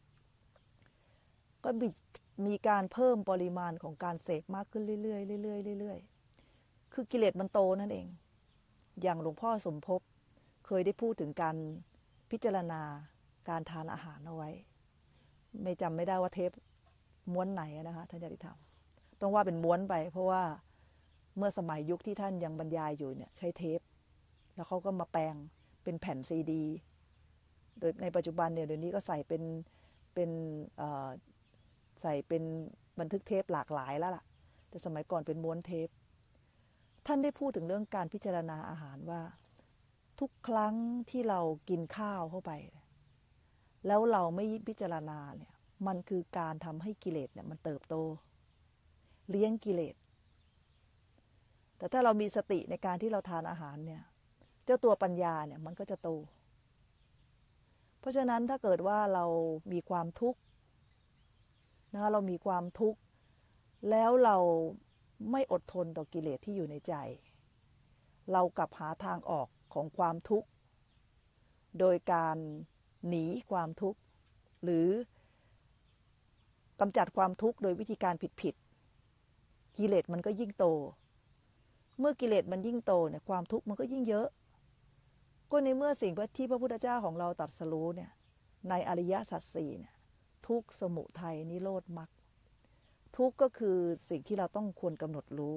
ก็มีมีการเพิ่มปริมาณของการเสพมากขึ้นเรื่อยๆเรื่อยๆเรื่อยๆคือกิเลสมันโตนั่นเองอย่างหลวงพ่อสมภพเคยได้พูดถึงการพิจารณาการทานอาหารเอาไว้ไม่จำไม่ได้ว่าเทปม้วนไหนนะคะท่านญาติธรรมต้องว่าเป็นม้วนไปเพราะว่าเมื่อสมัยยุคที่ท่านยังบรรยายอยู่เนี่ยใช้เทปแล้วเขาก็มาแปลงเป็นแผ่นซีดีโดยในปัจจุบันเนี่ยเดี๋ยวนี้ก็ใส่เป็นเป็นใส่เป็นบันทึกเทปหลากหลายแล้วล่ะแต่สมัยก่อนเป็นม้วนเทปท่านได้พูดถึงเรื่องการพิจารณาอาหารว่าทุกครั้งที่เรากินข้าวเข้าไปแล้วเราไม่พิจารณาเนี่ยมันคือการทำให้กิเลสเนี่ยมันเติบโตเลี้ยงกิเลสแต่ถ้าเรามีสติในการที่เราทานอาหารเนี่ยเจ้าตัวปัญญาเนี่ยมันก็จะโตเพราะฉะนั้นถ้าเกิดว่าเรามีความทุกข์นะคะเรามีความทุกข์แล้วเราไม่อดทนต่อกิเลสที่อยู่ในใจเรากลับหาทางออกของความทุกข์โดยการหนีความทุกข์หรือกำจัดความทุกข์โดยวิธีการผิดๆกิเลสมันก็ยิ่งโตเมื่อกิเลสมันยิ่งโตเนี่ยความทุกข์มันก็ยิ่งเยอะก็ในเมื่อสิ่งที่พระพุทธเจ้าของเราตรัสรู้เนี่ยในอริยสัจสี่เนี่ยทุกข์สมุทัยนิโรธมรรคทุกข์ก็คือสิ่งที่เราต้องควรกำหนดรู้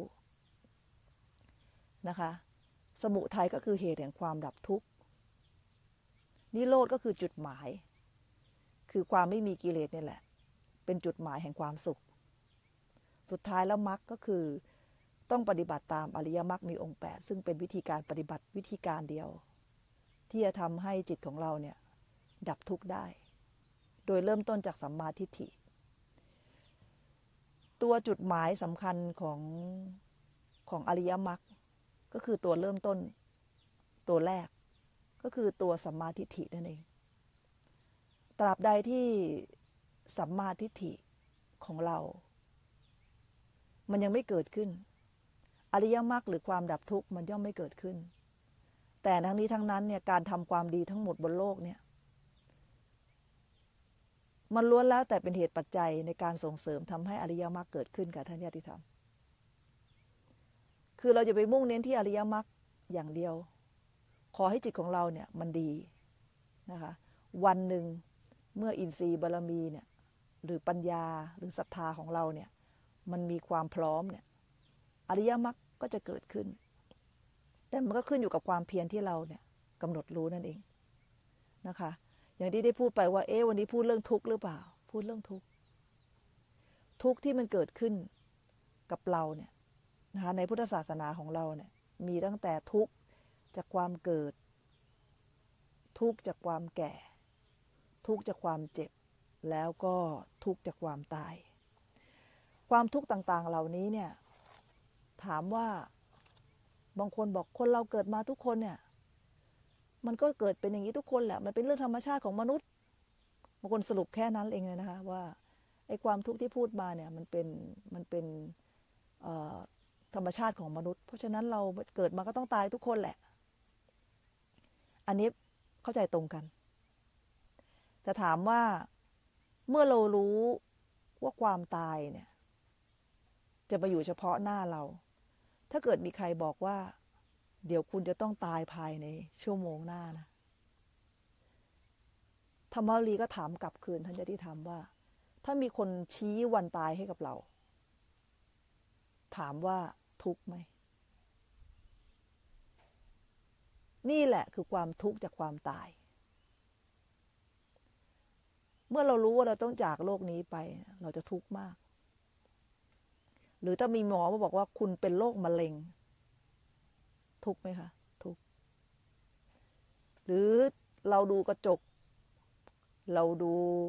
นะคะสมุทัยก็คือเหตุแห่งความดับทุกข์นิโรธก็คือจุดหมายคือความไม่มีกิเลสนี่แหละเป็นจุดหมายแห่งความสุขสุดท้ายแล้วมรรคก็คือต้องปฏิบัติตามอริยมรรคมีองค์แปดซึ่งเป็นวิธีการปฏิบัติวิธีการเดียวที่จะทำให้จิตของเราเนี่ยดับทุกข์ได้โดยเริ่มต้นจากสัมมาทิฏฐิตัวจุดหมายสำคัญของของอริยมรรคก็คือตัวเริ่มต้นตัวแรกก็คือตัวสัมมาทิฏฐินั่นเองตราบใดที่สัมมาทิฏฐิของเรามันยังไม่เกิดขึ้นอริยมรรคหรือความดับทุกข์มันย่อมไม่เกิดขึ้นแต่ทั้งนี้ทั้งนั้นเนี่ยการทำความดีทั้งหมดบนโลกเนี่ยมันล้วนแล้วแต่เป็นเหตุปัจจัยในการส่งเสริมทำให้อริยมรรคเกิดขึ้นกับท่านญาติธรรมคือเราจะไปมุ่งเน้นที่อริยมรรคอย่างเดียวขอให้จิตของเราเนี่ยมันดีนะคะวันหนึ่งเมื่ออินทรีย์บารมีเนี่ยหรือปัญญาหรือศรัทธาของเราเนี่ยมันมีความพร้อมเนี่ยอริยมรรคก็จะเกิดขึ้นแต่มันก็ขึ้นอยู่กับความเพียรที่เราเนี่ยกำหนดรู้นั่นเองนะคะอย่างที่ได้พูดไปว่าเอ๊ะวันนี้พูดเรื่องทุกข์หรือเปล่าพูดเรื่องทุกข์ทุกข์ที่มันเกิดขึ้นกับเราเนี่ยนะคะในพุทธศาสนาของเราเนี่ยมีตั้งแต่ทุกข์จากความเกิดทุกข์จากความแก่ทุกข์จากความเจ็บแล้วก็ทุกข์จากความตายความทุกข์ต่างๆเหล่านี้เนี่ยถามว่าบางคนบอกคนเราเกิดมาทุกคนเนี่ยมันก็เกิดเป็นอย่างนี้ทุกคนแหละมันเป็นเรื่องธรรมชาติของมนุษย์บางคนสรุปแค่นั้นเองเลยนะคะว่าไอ้ความทุกข์ที่พูดมาเนี่ยมันเป็นมันเป็นธรรมชาติของมนุษย์เพราะฉะนั้นเราเกิดมาก็ต้องตายทุกคนแหละอันนี้เข้าใจตรงกันแต่ถามว่าเมื่อเรารู้ว่าความตายเนี่ยจะมาอยู่เฉพาะหน้าเราถ้าเกิดมีใครบอกว่าเดี๋ยวคุณจะต้องตายภายในชั่วโมงหน้านะธรรมวลีก็ถามกลับคืนท่านจะที่ถามว่าถ้ามีคนชี้วันตายให้กับเราถามว่าทุกข์ไหมนี่แหละคือความทุกข์จากความตายเมื่อเรารู้ว่าเราต้องจากโลกนี้ไปเราจะทุกข์มากหรือถ้ามีหมอมาบอกว่าคุณเป็นโรคมะเร็งทุกข์ไหมคะทุกข์หรือเราดูกระจกเราดู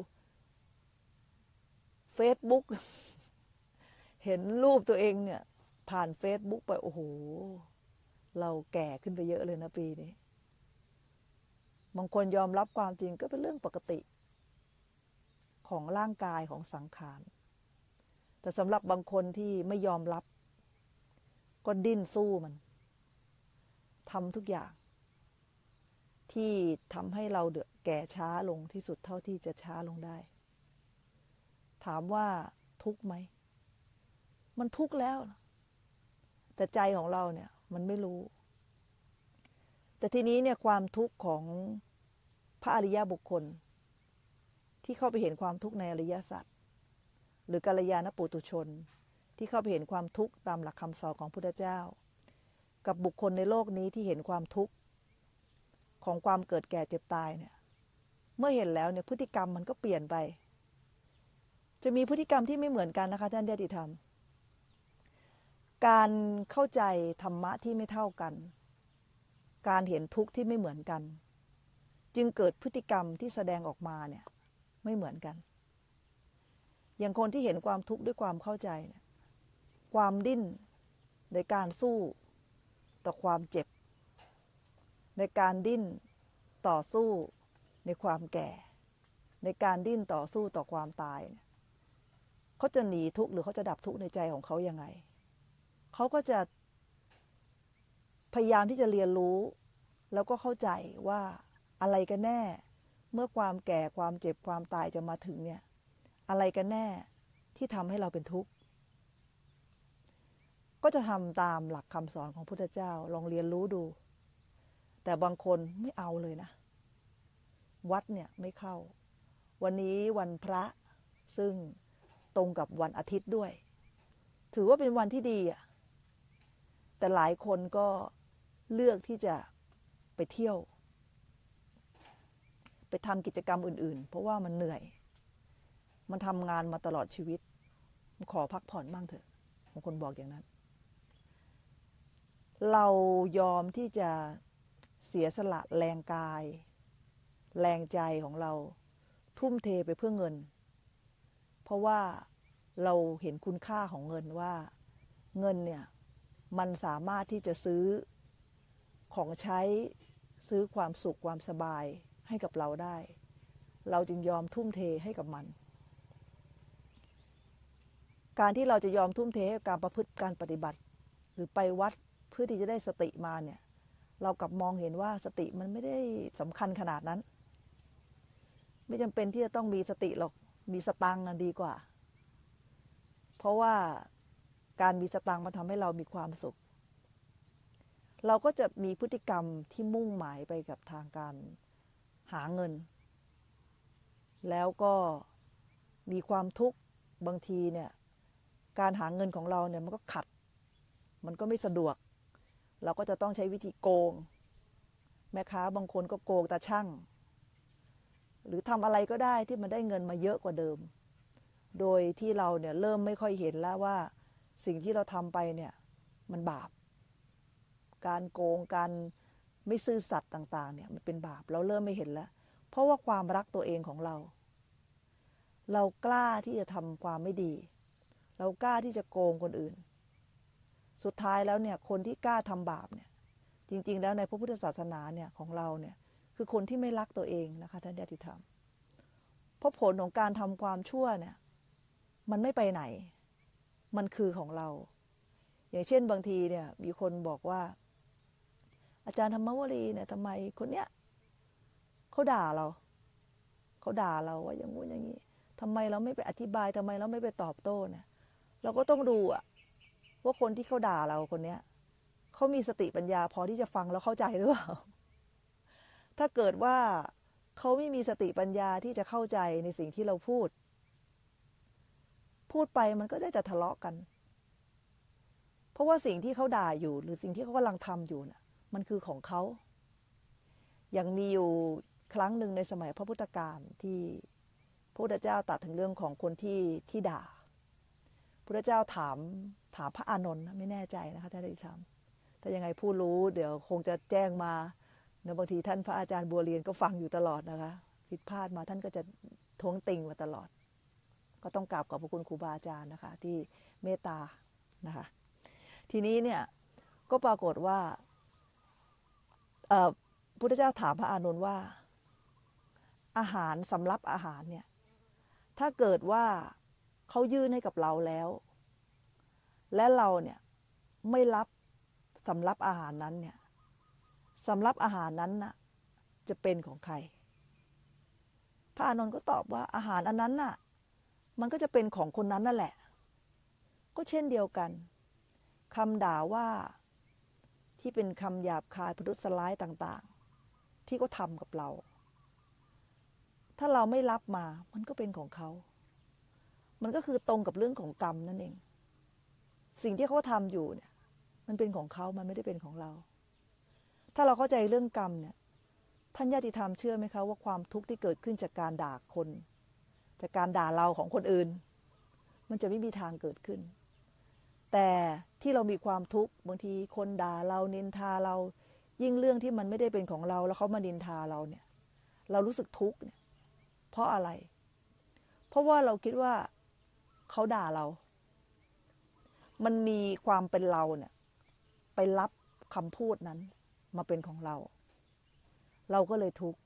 Facebook เห็นรูปตัวเองเนี่ยผ่าน Facebook ไปโอ้โหเราแก่ขึ้นไปเยอะเลยนะปีนี้บางคนยอมรับความจริงก็เป็นเรื่องปกติของร่างกายของสังขารแต่สำหรับบางคนที่ไม่ยอมรับก็ดิ้นสู้มันทำทุกอย่างที่ทำให้เราเดือดแก่ช้าลงที่สุดเท่าที่จะช้าลงได้ถามว่าทุกข์ไหมมันทุกข์แล้วแต่ใจของเราเนี่ยมันไม่รู้แต่ทีนี้เนี่ยความทุกข์ของพระอริยบุคคลที่เข้าไปเห็นความทุกข์ในอริยสัจหรือกัลยาณปุถุชนที่เข้าไปเห็นความทุกข์ตามหลักคำสอนของพุทธเจ้ากับบุคคลในโลกนี้ที่เห็นความทุกข์ของความเกิดแก่เจ็บตายเนี่ยเมื่อเห็นแล้วเนี่ยพฤติกรรมมันก็เปลี่ยนไปจะมีพฤติกรรมที่ไม่เหมือนกันนะคะท่านญาติธรรมการเข้าใจธรรมะที่ไม่เท่ากันการเห็นทุกข์ที่ไม่เหมือนกันจึงเกิดพฤติกรรมที่แสดงออกมาเนี่ยไม่เหมือนกันอย่างคนที่เห็นความทุกข์ด้วยความเข้าใจเนี่ยความดิ้นในการสู้ต่อความเจ็บในการดิ้นต่อสู้ในความแก่ในการดิ้นต่อสู้ต่อความตายเนี่ยเขาจะหนีทุกข์หรือเขาจะดับทุกข์ในใจของเขายังไงเขาก็จะพยายามที่จะเรียนรู้แล้วก็เข้าใจว่าอะไรกันแน่เมื่อความแก่ความเจ็บความตายจะมาถึงเนี่ยอะไรกันแน่ที่ทำให้เราเป็นทุกข์ก็จะทำตามหลักคำสอนของพุทธเจ้าลองเรียนรู้ดูแต่บางคนไม่เอาเลยนะวัดเนี่ยไม่เข้าวันนี้วันพระซึ่งตรงกับวันอาทิตย์ด้วยถือว่าเป็นวันที่ดีอ่ะแต่หลายคนก็เลือกที่จะไปเที่ยวไปทำกิจกรรมอื่นๆเพราะว่ามันเหนื่อยมันทำงานมาตลอดชีวิตขอพักผ่อนบ้างเถอะบางคนบอกอย่างนั้นเรายอมที่จะเสียสละแรงกายแรงใจของเราทุ่มเทไปเพื่อเงินเพราะว่าเราเห็นคุณค่าของเงินว่าเงินเนี่ยมันสามารถที่จะซื้อของใช้ซื้อความสุขความสบายให้กับเราได้เราจึงยอมทุ่มเทให้กับมันการที่เราจะยอมทุ่มเทให้การประพฤติการปฏิบัติหรือไปวัดเพื่อที่จะได้สติมาเนี่ยเรากลับมองเห็นว่าสติมันไม่ได้สำคัญขนาดนั้นไม่จำเป็นที่จะต้องมีสติหรอกมีสตังค์ดีกว่าเพราะว่าการมีสตังค์มันทำให้เรามีความสุขเราก็จะมีพฤติกรรมที่มุ่งหมายไปกับทางการหาเงินแล้วก็มีความทุกข์บางทีเนี่ยการหาเงินของเราเนี่ยมันก็ขัดมันก็ไม่สะดวกเราก็จะต้องใช้วิธีโกงแม่ค้าบางคนก็โกงตาช่างหรือทำอะไรก็ได้ที่มันได้เงินมาเยอะกว่าเดิมโดยที่เราเนี่ยเริ่มไม่ค่อยเห็นแล้วว่าสิ่งที่เราทำไปเนี่ยมันบาปการโกงการไม่ซื่อสัตย์ต่างๆเนี่ยมันเป็นบาปเราเริ่มไม่เห็นแล้วเพราะว่าความรักตัวเองของเราเรากล้าที่จะทำความไม่ดีเรากล้าที่จะโกงคนอื่นสุดท้ายแล้วเนี่ยคนที่กล้าทำบาปเนี่ยจริงๆแล้วในพระพุทธศาสนาเนี่ยของเราเนี่ยคือคนที่ไม่รักตัวเองนะคะท่านญาติธรรมเพราะผลของการทำความชั่วเนี่ยมันไม่ไปไหนมันคือของเราอย่างเช่นบางทีเนี่ยมีคนบอกว่าอาจารย์ธรรมวลีเนี่ยทำไมคนเนี้ยเขาด่าเราเขาด่าเราว่าอย่างงู้นอย่างนี้ทำไมเราไม่ไปอธิบายทำไมเราไม่ไปตอบโต้เนี่ยเราก็ต้องดูอะว่าคนที่เขาด่าเราคนเนี้ยเขามีสติปัญญาพอที่จะฟังแล้วเข้าใจหรือเปล่าถ้าเกิดว่าเขาไม่มีสติปัญญาที่จะเข้าใจในสิ่งที่เราพูดพูดไปมันก็ได้แต่ทะเลาะกันเพราะว่าสิ่งที่เขาด่าอยู่หรือสิ่งที่เขากำลังทำอยู่น่ะมันคือของเขาอย่างมีอยู่ครั้งหนึ่งในสมัยพระพุทธกาลที่พระพุทธเจ้าตรัสถึงเรื่องของคนที่ที่ด่าพระพุทธเจ้าถามถามพระอานนท์ไม่แน่ใจนะคะท่านได้ถามถ้ายังไงผู้รู้เดี๋ยวคงจะแจ้งมาเดี๋ยวบางทีท่านพระอาจารย์บัวเรียนก็ฟังอยู่ตลอดนะคะผิดพลาดมาท่านก็จะท้วงติงมาตลอดก็ต้องกราบขอบพระคุณครูบาอาจารย์นะคะที่เมตตานะคะทีนี้เนี่ยก็ปรากฏว่าพระพุทธเจ้าถามพระอานนท์ว่าอาหารสำรับอาหารเนี่ยถ้าเกิดว่าเขายื่นให้กับเราแล้วและเราเนี่ยไม่รับสำรับอาหารนั้นเนี่ยสำรับอาหารนั้นน่ะจะเป็นของใครพระอานนท์ก็ตอบว่าอาหารอันนั้นน่ะมันก็จะเป็นของคนนั้นนั่นแหละก็เช่นเดียวกันคำด่าว่าที่เป็นคำหยาบคายประทุษร้ายต่างๆที่เขาทำกับเราถ้าเราไม่รับมามันก็เป็นของเขามันก็คือตรงกับเรื่องของกรรมนั่นเองสิ่งที่เขาทำอยู่เนี่ยมันเป็นของเขามันไม่ได้เป็นของเราถ้าเราเข้าใจเรื่องกรรมเนี่ยท่านญาติธรรมเชื่อไหมคะว่าความทุกข์ที่เกิดขึ้นจากการด่าคนจากการด่าเราของคนอื่นมันจะไม่มีทางเกิดขึ้นแต่ที่เรามีความทุกข์บางทีคนด่าเรานินทาเรายิ่งเรื่องที่มันไม่ได้เป็นของเราแล้วเขามานินทาเราเนี่ยเรารู้สึกทุกข์เนี่ยเพราะอะไรเพราะว่าเราคิดว่าเขาด่าเรามันมีความเป็นเราเนี่ยไปรับคำพูดนั้นมาเป็นของเราเราก็เลยทุกข์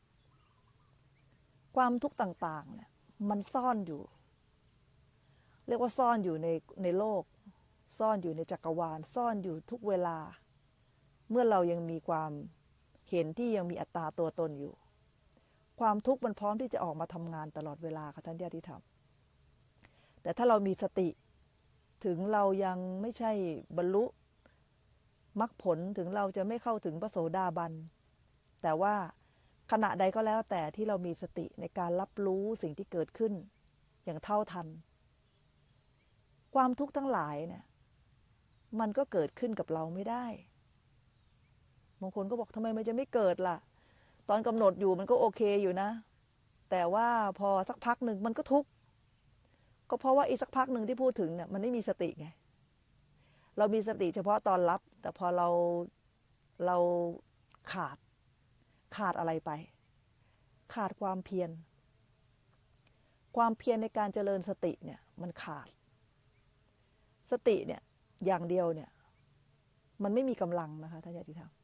ความทุกข์ต่างๆเนี่ยมันซ่อนอยู่เรียกว่าซ่อนอยู่ในในโลกซ่อนอยู่ในจักรวาลซ่อนอยู่ทุกเวลาเมื่อเรายังมีความเห็นที่ยังมีอัตตาตัวตนอยู่ความทุกข์มันพร้อมที่จะออกมาทำงานตลอดเวลาค่ะท่านญาติธรรมแต่ถ้าเรามีสติถึงเรายังไม่ใช่บรรลุมรรคผลถึงเราจะไม่เข้าถึงพระโสดาบันแต่ว่าขณะใดก็แล้วแต่ที่เรามีสติในการรับรู้สิ่งที่เกิดขึ้นอย่างเท่าทันความทุกข์ทั้งหลายเนี่ยมันก็เกิดขึ้นกับเราไม่ได้บางคนก็บอกทำไมมันจะไม่เกิดล่ะตอนกำหนดอยู่มันก็โอเคอยู่นะแต่ว่าพอสักพักหนึ่งมันก็ทุกข์ก็เพราะว่าอีกสักพักหนึ่งที่พูดถึงเนี่ยมันไม่มีสติไงเรามีสติเฉพาะตอนรับแต่พอเราเราขาดขาดอะไรไปขาดความเพียรความเพียรในการเจริญสติเนี่ยมันขาดสติเนี่ยอย่างเดียวเนี่ยมันไม่มีกำลังนะคะท่านญาติธรรม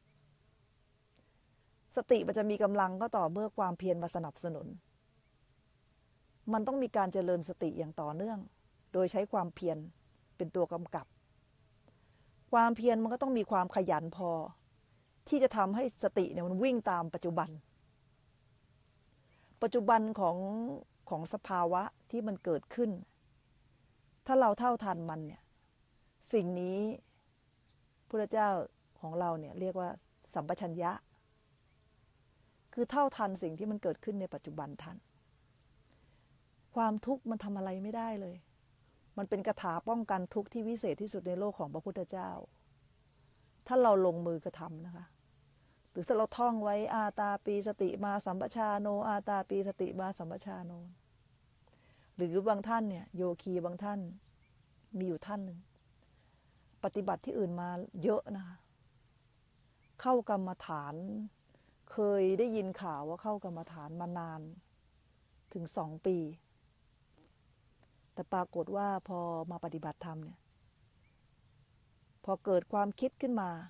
สติมันจะมีกำลังก็ต่อเมื่อความเพียรมาสนับสนุนมันต้องมีการเจริญสติอย่างต่อเนื่องโดยใช้ความเพียรเป็นตัวกำกับความเพียรมันก็ต้องมีความขยันพอที่จะทำให้สติเนี่ยมันวิ่งตามปัจจุบันปัจจุบันของของสภาวะที่มันเกิดขึ้นถ้าเราเท่าทันมันเนี่ยสิ่งนี้พระเจ้าของเราเนี่ยเรียกว่าสัมปชัญญะคือเท่าทันสิ่งที่มันเกิดขึ้นในปัจจุบันทันความทุกข์มันทำอะไรไม่ได้เลยมันเป็นคาถาป้องกันทุกข์ที่วิเศษที่สุดในโลกของพระพุทธเจ้าถ้าเราลงมือกระทำนะคะหรือถ้าเราท่องไว้อาตาปีสติมาสัมปชาโนอาตาปีสติมาสัมปชาโนหรือบางท่านเนี่ยโยคีบางท่านมีอยู่ท่านหนึ่งปฏิบัติที่อื่นมาเยอะนะคะเข้ากรรมฐานเคยได้ยินข่าวว่าเข้ากรรมฐานมานานถึงสองปีแต่ปรากฏว่าพอมาปฏิบัติธรรมเนี่ยพอเกิดความคิดขึ้นมา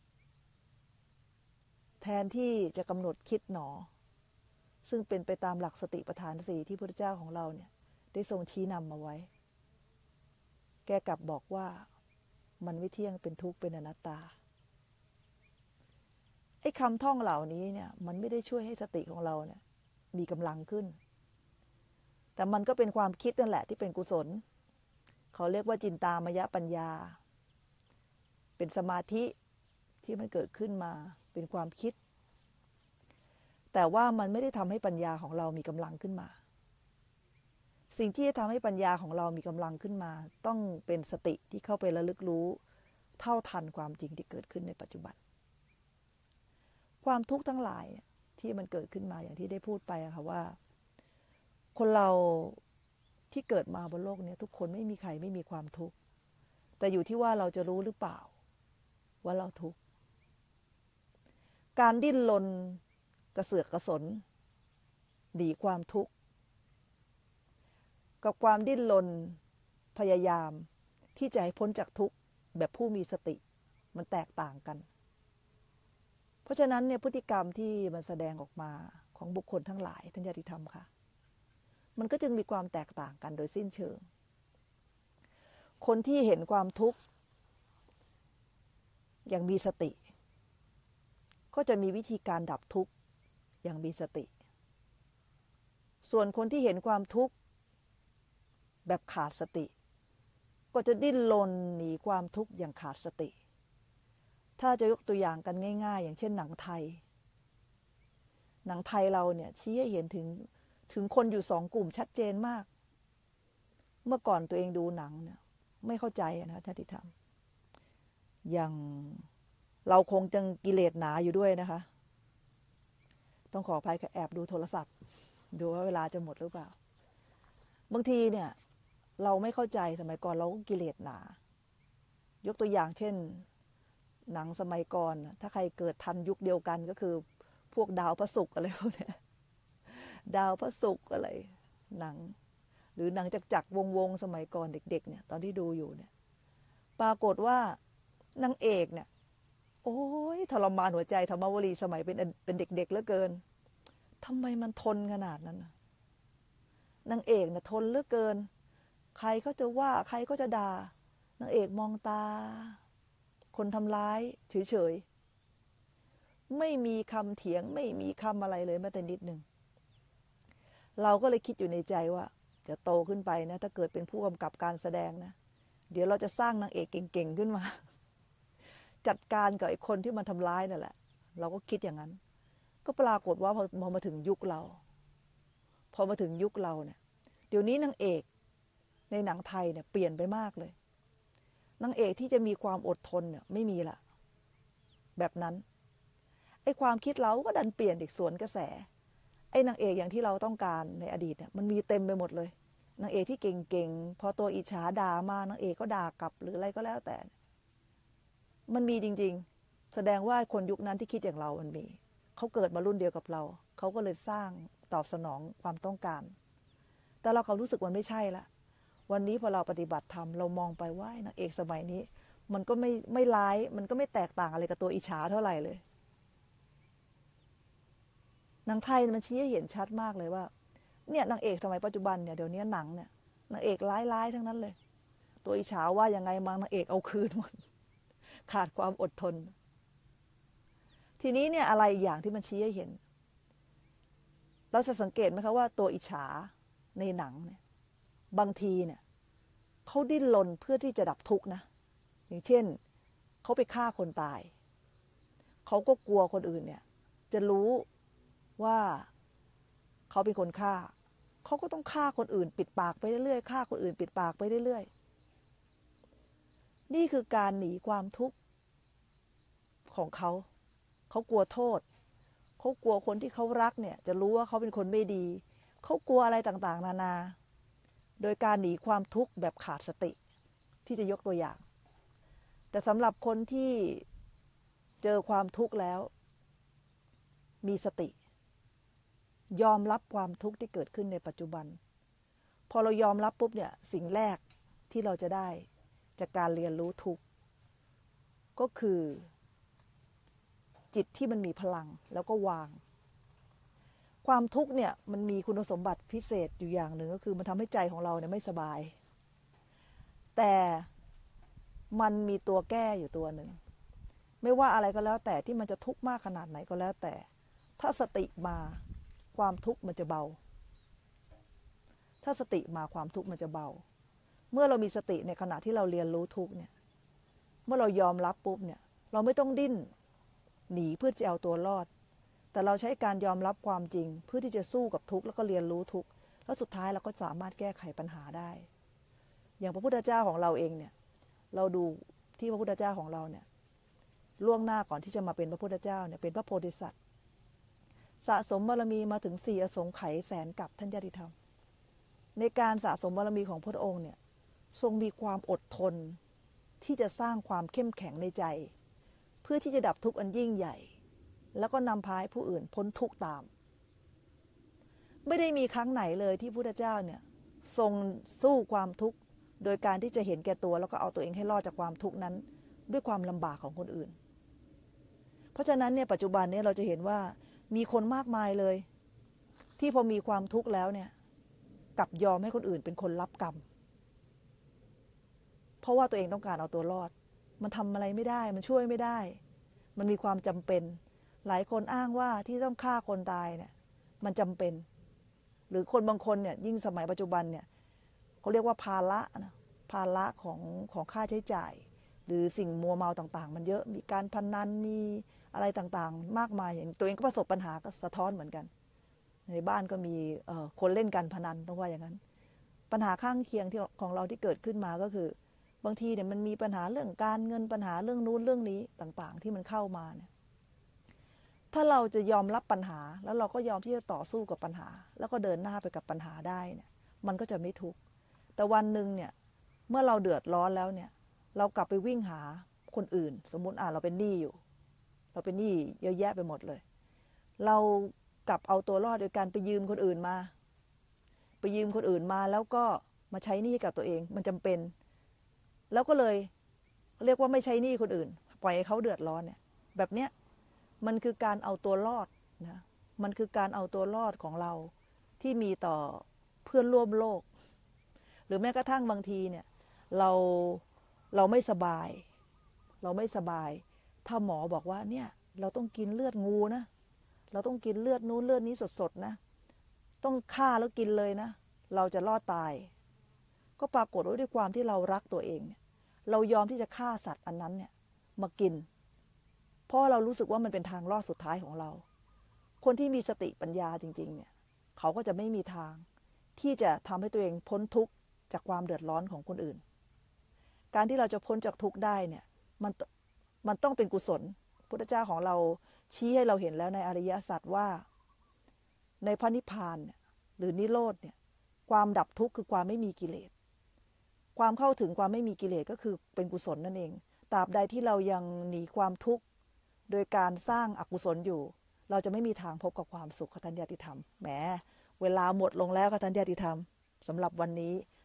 แทนที่จะกำหนดคิดหนอซึ่งเป็นไปตามหลักสติปัฏฐานสี่ที่พระพุทธเจ้าของเราเนี่ยได้ทรงชี้นำมาไว้แกกลับบอกว่ามันไม่เที่ยงเป็นทุกข์เป็นอนัตตาไอ้คำท่องเหล่านี้เนี่ยมันไม่ได้ช่วยให้สติของเราเนี่ยมีกำลังขึ้นแต่มันก็เป็นความคิดนั่นแหละที่เป็นกุศลเขาเรียกว่าจินตามยปัญญาเป็นสมาธิที่มันเกิดขึ้นมาเป็นความคิดแต่ว่ามันไม่ได้ทำให้ปัญญาของเรามีกำลังขึ้นมาสิ่งที่จะทำให้ปัญญาของเรามีกำลังขึ้นมาต้องเป็นสติที่เข้าไประลึกรู้เท่าทันความจริงที่เกิดขึ้นในปัจจุบันความทุกข์ทั้งหลายที่มันเกิดขึ้นมาอย่างที่ได้พูดไปอะค่ะว่าคนเราที่เกิดมาบนโลกนี้ทุกคนไม่มีใครไม่มีความทุกข์แต่อยู่ที่ว่าเราจะรู้หรือเปล่าว่าเราทุกข์การดิ้นรนกระเสือกกระสนหนีความทุกข์กับความดิ้นรนพยายามที่จะให้พ้นจากทุกข์แบบผู้มีสติมันแตกต่างกันเพราะฉะนั้นเนี่ยพฤติกรรมที่มันแสดงออกมาของบุคคลทั้งหลายท่านญาติธรรมค่ะมันก็จึงมีความแตกต่างกันโดยสิ้นเชิงคนที่เห็นความทุกข์อย่างมีสติก็จะมีวิธีการดับทุกข์อย่างมีสติส่วนคนที่เห็นความทุกข์แบบขาดสติก็จะดิ้นรนหนีความทุกข์อย่างขาดสติถ้าจะยกตัวอย่างกันง่ายๆอย่างเช่นหนังไทยหนังไทยเราเนี่ยชี้ให้เห็นถึงถึงคนอยู่สองกลุ่มชัดเจนมากเมื่อก่อนตัวเองดูหนังเนี่ยไม่เข้าใจนะท่านที่ทำอย่างเราคงจังกิเลสหนาอยู่ด้วยนะคะต้องขออภัยแอบดูโทรศัพท์ดูว่าเวลาจะหมดหรือเปล่าบางทีเนี่ยเราไม่เข้าใจสมัยก่อนเราก็กิเลสหนายกตัวอย่างเช่นหนังสมัยก่อนถ้าใครเกิดทันยุคเดียวกันก็คือพวกดาวพระศุกร์อะไรพวกนี้ดาวพระศุกร์อะไรหนังหรือหนังจักรจักรวงวงสมัยก่อนเด็กๆเนี่ยตอนที่ดูอยู่เนี่ยปรากฏว่านางเอกเนี่ยโอ้ยทรมานหัวใจธรรมวลีสมัยเป็นเป็นเด็กๆเหลือเกินทำไมมันทนขนาดนั้นนางเอกเนี่ยทนเหลือเกินใครก็จะว่าใครก็จะด่านางเอกมองตาคนทำร้ายเฉยๆไม่มีคำเถียงไม่มีคำอะไรเลยแม้แต่นิดหนึ่งเราก็เลยคิดอยู่ในใจว่าจะโตขึ้นไปนะถ้าเกิดเป็นผู้กำกับการแสดงนะเดี๋ยวเราจะสร้างนางเอกเก่งๆขึ้นมาจัดการกับไอ้คนที่มันทำร้ายนั่นแหละเราก็คิดอย่างนั้นก็ปรากฏว่าพอพอมาถึงยุคเราพอมาถึงยุคเราเนี่ยเดี๋ยวนี้นางเอกในหนังไทยเนี่ยเปลี่ยนไปมากเลยนางเอกที่จะมีความอดทนเนี่ยไม่มีละแบบนั้นไอ้ความคิดเราก็ดันเปลี่ยนอีกสวนกระแสไอ้นางเอกอย่างที่เราต้องการในอดีตเนี่ยมันมีเต็มไปหมดเลยนางเอกที่เก่งๆพอตัวอิจฉาด่ามานางเอกก็ด่ากลับหรืออะไรก็แล้วแต่มันมีจริงๆแสดงว่าคนยุคนั้นที่คิดอย่างเรามันมีเขาเกิดมารุ่นเดียวกับเราเขาก็เลยสร้างตอบสนองความต้องการแต่เราเขารู้สึกมันไม่ใช่ละวันนี้พอเราปฏิบัติธรรมเรามองไปว่านางเอกสมัยนี้มันก็ไม่ไม่ร้ายมันก็ไม่แตกต่างอะไรกับตัวอิจฉาเท่าไหร่เลยหนังไทยมันชี้ให้เห็นชัดมากเลยว่าเนี่ยนางเอกสมัยปัจจุบันเนี่ยเดี๋ยวนี้หนังเนี่ยนางเอกร้ายๆทั้งนั้นเลยตัวอิจฉาว่ายังไงมานางเอกเอาคืนหมดขาดความอดทนทีนี้เนี่ยอะไรอย่างที่มันชี้ให้เห็นเราจะสังเกตไหมคะว่าตัวอิจฉาในหนังเนี่ยบางทีเนี่ยเขาดิ้นรนเพื่อที่จะดับทุกข์นะอย่างเช่นเขาไปฆ่าคนตายเขาก็กลัวคนอื่นเนี่ยจะรู้ว่าเขาเป็นคนฆ่าเขาก็ต้องฆ่าคนอื่นปิดปากไปเรื่อยๆฆ่าคนอื่นปิดปากไปเรื่อยๆนี่คือการหนีความทุกข์ของเขาเขากลัวโทษเขากลัวคนที่เขารักเนี่ยจะรู้ว่าเขาเป็นคนไม่ดีเขากลัวอะไรต่างๆนานาโดยการหนีความทุกข์แบบขาดสติที่จะยกตัวอย่างแต่สำหรับคนที่เจอความทุกข์แล้วมีสติยอมรับความทุกข์ที่เกิดขึ้นในปัจจุบันพอเรายอมรับปุ๊บเนี่ยสิ่งแรกที่เราจะได้จากการเรียนรู้ทุกข์ก็คือจิตที่มันมีพลังแล้วก็วางความทุกข์เนี่ยมันมีคุณสมบัติพิเศษอยู่อย่างหนึ่งก็คือมันทำให้ใจของเราเนี่ยไม่สบายแต่มันมีตัวแก้อยู่ตัวหนึ่งไม่ว่าอะไรก็แล้วแต่ที่มันจะทุกข์มากขนาดไหนก็แล้วแต่ถ้าสติมาความทุกข์มันจะเบาถ้าสติมาความทุกข์มันจะเบาเมื่อเรามีสติในขณะที่เราเรียนรู้ทุกข์เนี่ยเมื่อเรายอมรับปุ๊บเนี่ยเราไม่ต้องดิ้นหนีเพื่อจะเอาตัวรอดแต่เราใช้การยอมรับความจริงเพื่อที่จะสู้กับทุกข์แล้วก็เรียนรู้ทุกข์แล้วสุดท้ายเราก็สามารถแก้ไขปัญหาได้อย่างพระพุทธเจ้าของเราเองเนี่ยเราดูที่พระพุทธเจ้าของเราเนี่ยล่วงหน้าก่อนที่จะมาเป็นพระพุทธเจ้าเนี่ยเป็นพระโพธิสัตว์สะสมบารมีมาถึงสี่อสงไขยแสนกับท่านญาติธรรมในการสะสมบารมีของพระองค์เนี่ยทรงมีความอดทนที่จะสร้างความเข้มแข็งในใจเพื่อที่จะดับทุกข์อันยิ่งใหญ่แล้วก็นำพาให้ผู้อื่นพ้นทุกข์ตามไม่ได้มีครั้งไหนเลยที่พระพุทธเจ้าเนี่ยทรงสู้ความทุกข์โดยการที่จะเห็นแก่ตัวแล้วก็เอาตัวเองให้รอดจากความทุกข์นั้นด้วยความลำบากของคนอื่นเพราะฉะนั้นเนี่ยปัจจุบันนี้เราจะเห็นว่ามีคนมากมายเลยที่พอมีความทุกข์แล้วเนี่ยกลับยอมให้คนอื่นเป็นคนรับกรรมเพราะว่าตัวเองต้องการเอาตัวรอดมันทำอะไรไม่ได้มันช่วยไม่ได้มันมีความจำเป็นหลายคนอ้างว่าที่ต้องฆ่าคนตายเนี่ยมันจำเป็นหรือคนบางคนเนี่ยยิ่งสมัยปัจจุบันเนี่ยเขาเรียกว่าภาระนะภาระของของค่าใช้จ่ายหรือสิ่งมัวเมาต่างๆมันเยอะมีการพนันมีอะไรต่างๆมากมายอย่างตัวเองก็ประสบปัญหาก็สะท้อนเหมือนกันในบ้านก็มีคนเล่นการพนันต้องว่าอย่างนั้นปัญหาข้างเคียงที่ของเราที่เกิดขึ้นมาก็คือบางทีเนี่ยมันมีปัญหาเรื่องการเงินปัญหาเรื่องนู้นเรื่องนี้ต่างๆที่มันเข้ามาเนี่ยถ้าเราจะยอมรับปัญหาแล้วเราก็ยอมที่จะต่อสู้กับปัญหาแล้วก็เดินหน้าไปกับปัญหาได้เนี่ยมันก็จะไม่ทุกข์แต่วันหนึ่งเนี่ยเมื่อเราเดือดร้อนแล้วเนี่ยเรากลับไปวิ่งหาคนอื่นสมมุติอ่ะเราเป็นหนี้อยู่เราเป็นหนี้เยอะแยะไปหมดเลยเรากลับเอาตัวรอดโดยการไปยืมคนอื่นมาไปยืมคนอื่นมาแล้วก็มาใช้หนี้กับตัวเองมันจำเป็นแล้วก็เลยเรียกว่าไม่ใช้หนี้คนอื่นปล่อยให้เขาเดือดร้อนเนี่ยแบบเนี้ยมันคือการเอาตัวรอดนะมันคือการเอาตัวรอดของเราที่มีต่อเพื่อนร่วมโลกหรือแม้กระทั่งบางทีเนี่ยเราเราไม่สบายเราไม่สบายถ้าหมอบอกว่าเนี่ยเราต้องกินเลือดงูนะเราต้องกินเลือดนู้นเลือดนี้สดๆนะต้องฆ่าแล้วกินเลยนะเราจะรอดตายก็ปรากฏว่าด้วยความที่เรารักตัวเองเรายอมที่จะฆ่าสัตว์อันนั้นเนี่ยมากินเพราะเรารู้สึกว่ามันเป็นทางรอดสุดท้ายของเราคนที่มีสติปัญญาจริงๆเนี่ยเขาก็จะไม่มีทางที่จะทำให้ตัวเองพ้นทุกข์จากความเดือดร้อนของคนอื่นการที่เราจะพ้นจากทุกข์ได้เนี่ยมันมันต้องเป็นกุศลพุทธเจ้าของเราชี้ให้เราเห็นแล้วในอริยสัจว่าในพระนิพพานเนี่ยหรือนิโรธเนี่ยความดับทุกข์คือความไม่มีกิเลสความเข้าถึงความไม่มีกิเลสก็คือเป็นกุศลนั่นเองตราบใดที่เรายังหนีความทุกข์โดยการสร้างอกุศลอยู่เราจะไม่มีทางพบกับความสุขท่านญาติธรรมแหมเวลาหมดลงแล้วท่านญาติธรรมสำหรับวันนี้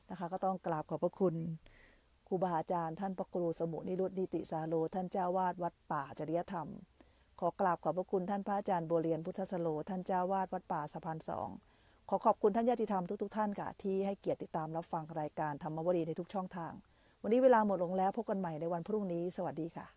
นะคะ ก็ต้องกราบขอบพระคุณครูบาอาจารย์ท่านพระครูสมุนิรุตนิติสาโลท่านเจ้าวาดวัดป่าจริยธรรมขอกราบขอบพระคุณท่านพระอาจารย์บัวเรียนพุทธสโลท่านเจ้าวาดวัดป่าสะพานสองขอขอบคุณท่านญาติธรรมทุกๆท่านค่ะที่ให้เกียรติติดตามรับฟังรายการธรรมวดีในทุกช่องทางวันนี้เวลาหมดลงแล้วพบกันใหม่ในวันพรุ่งนี้สวัสดีค่ะ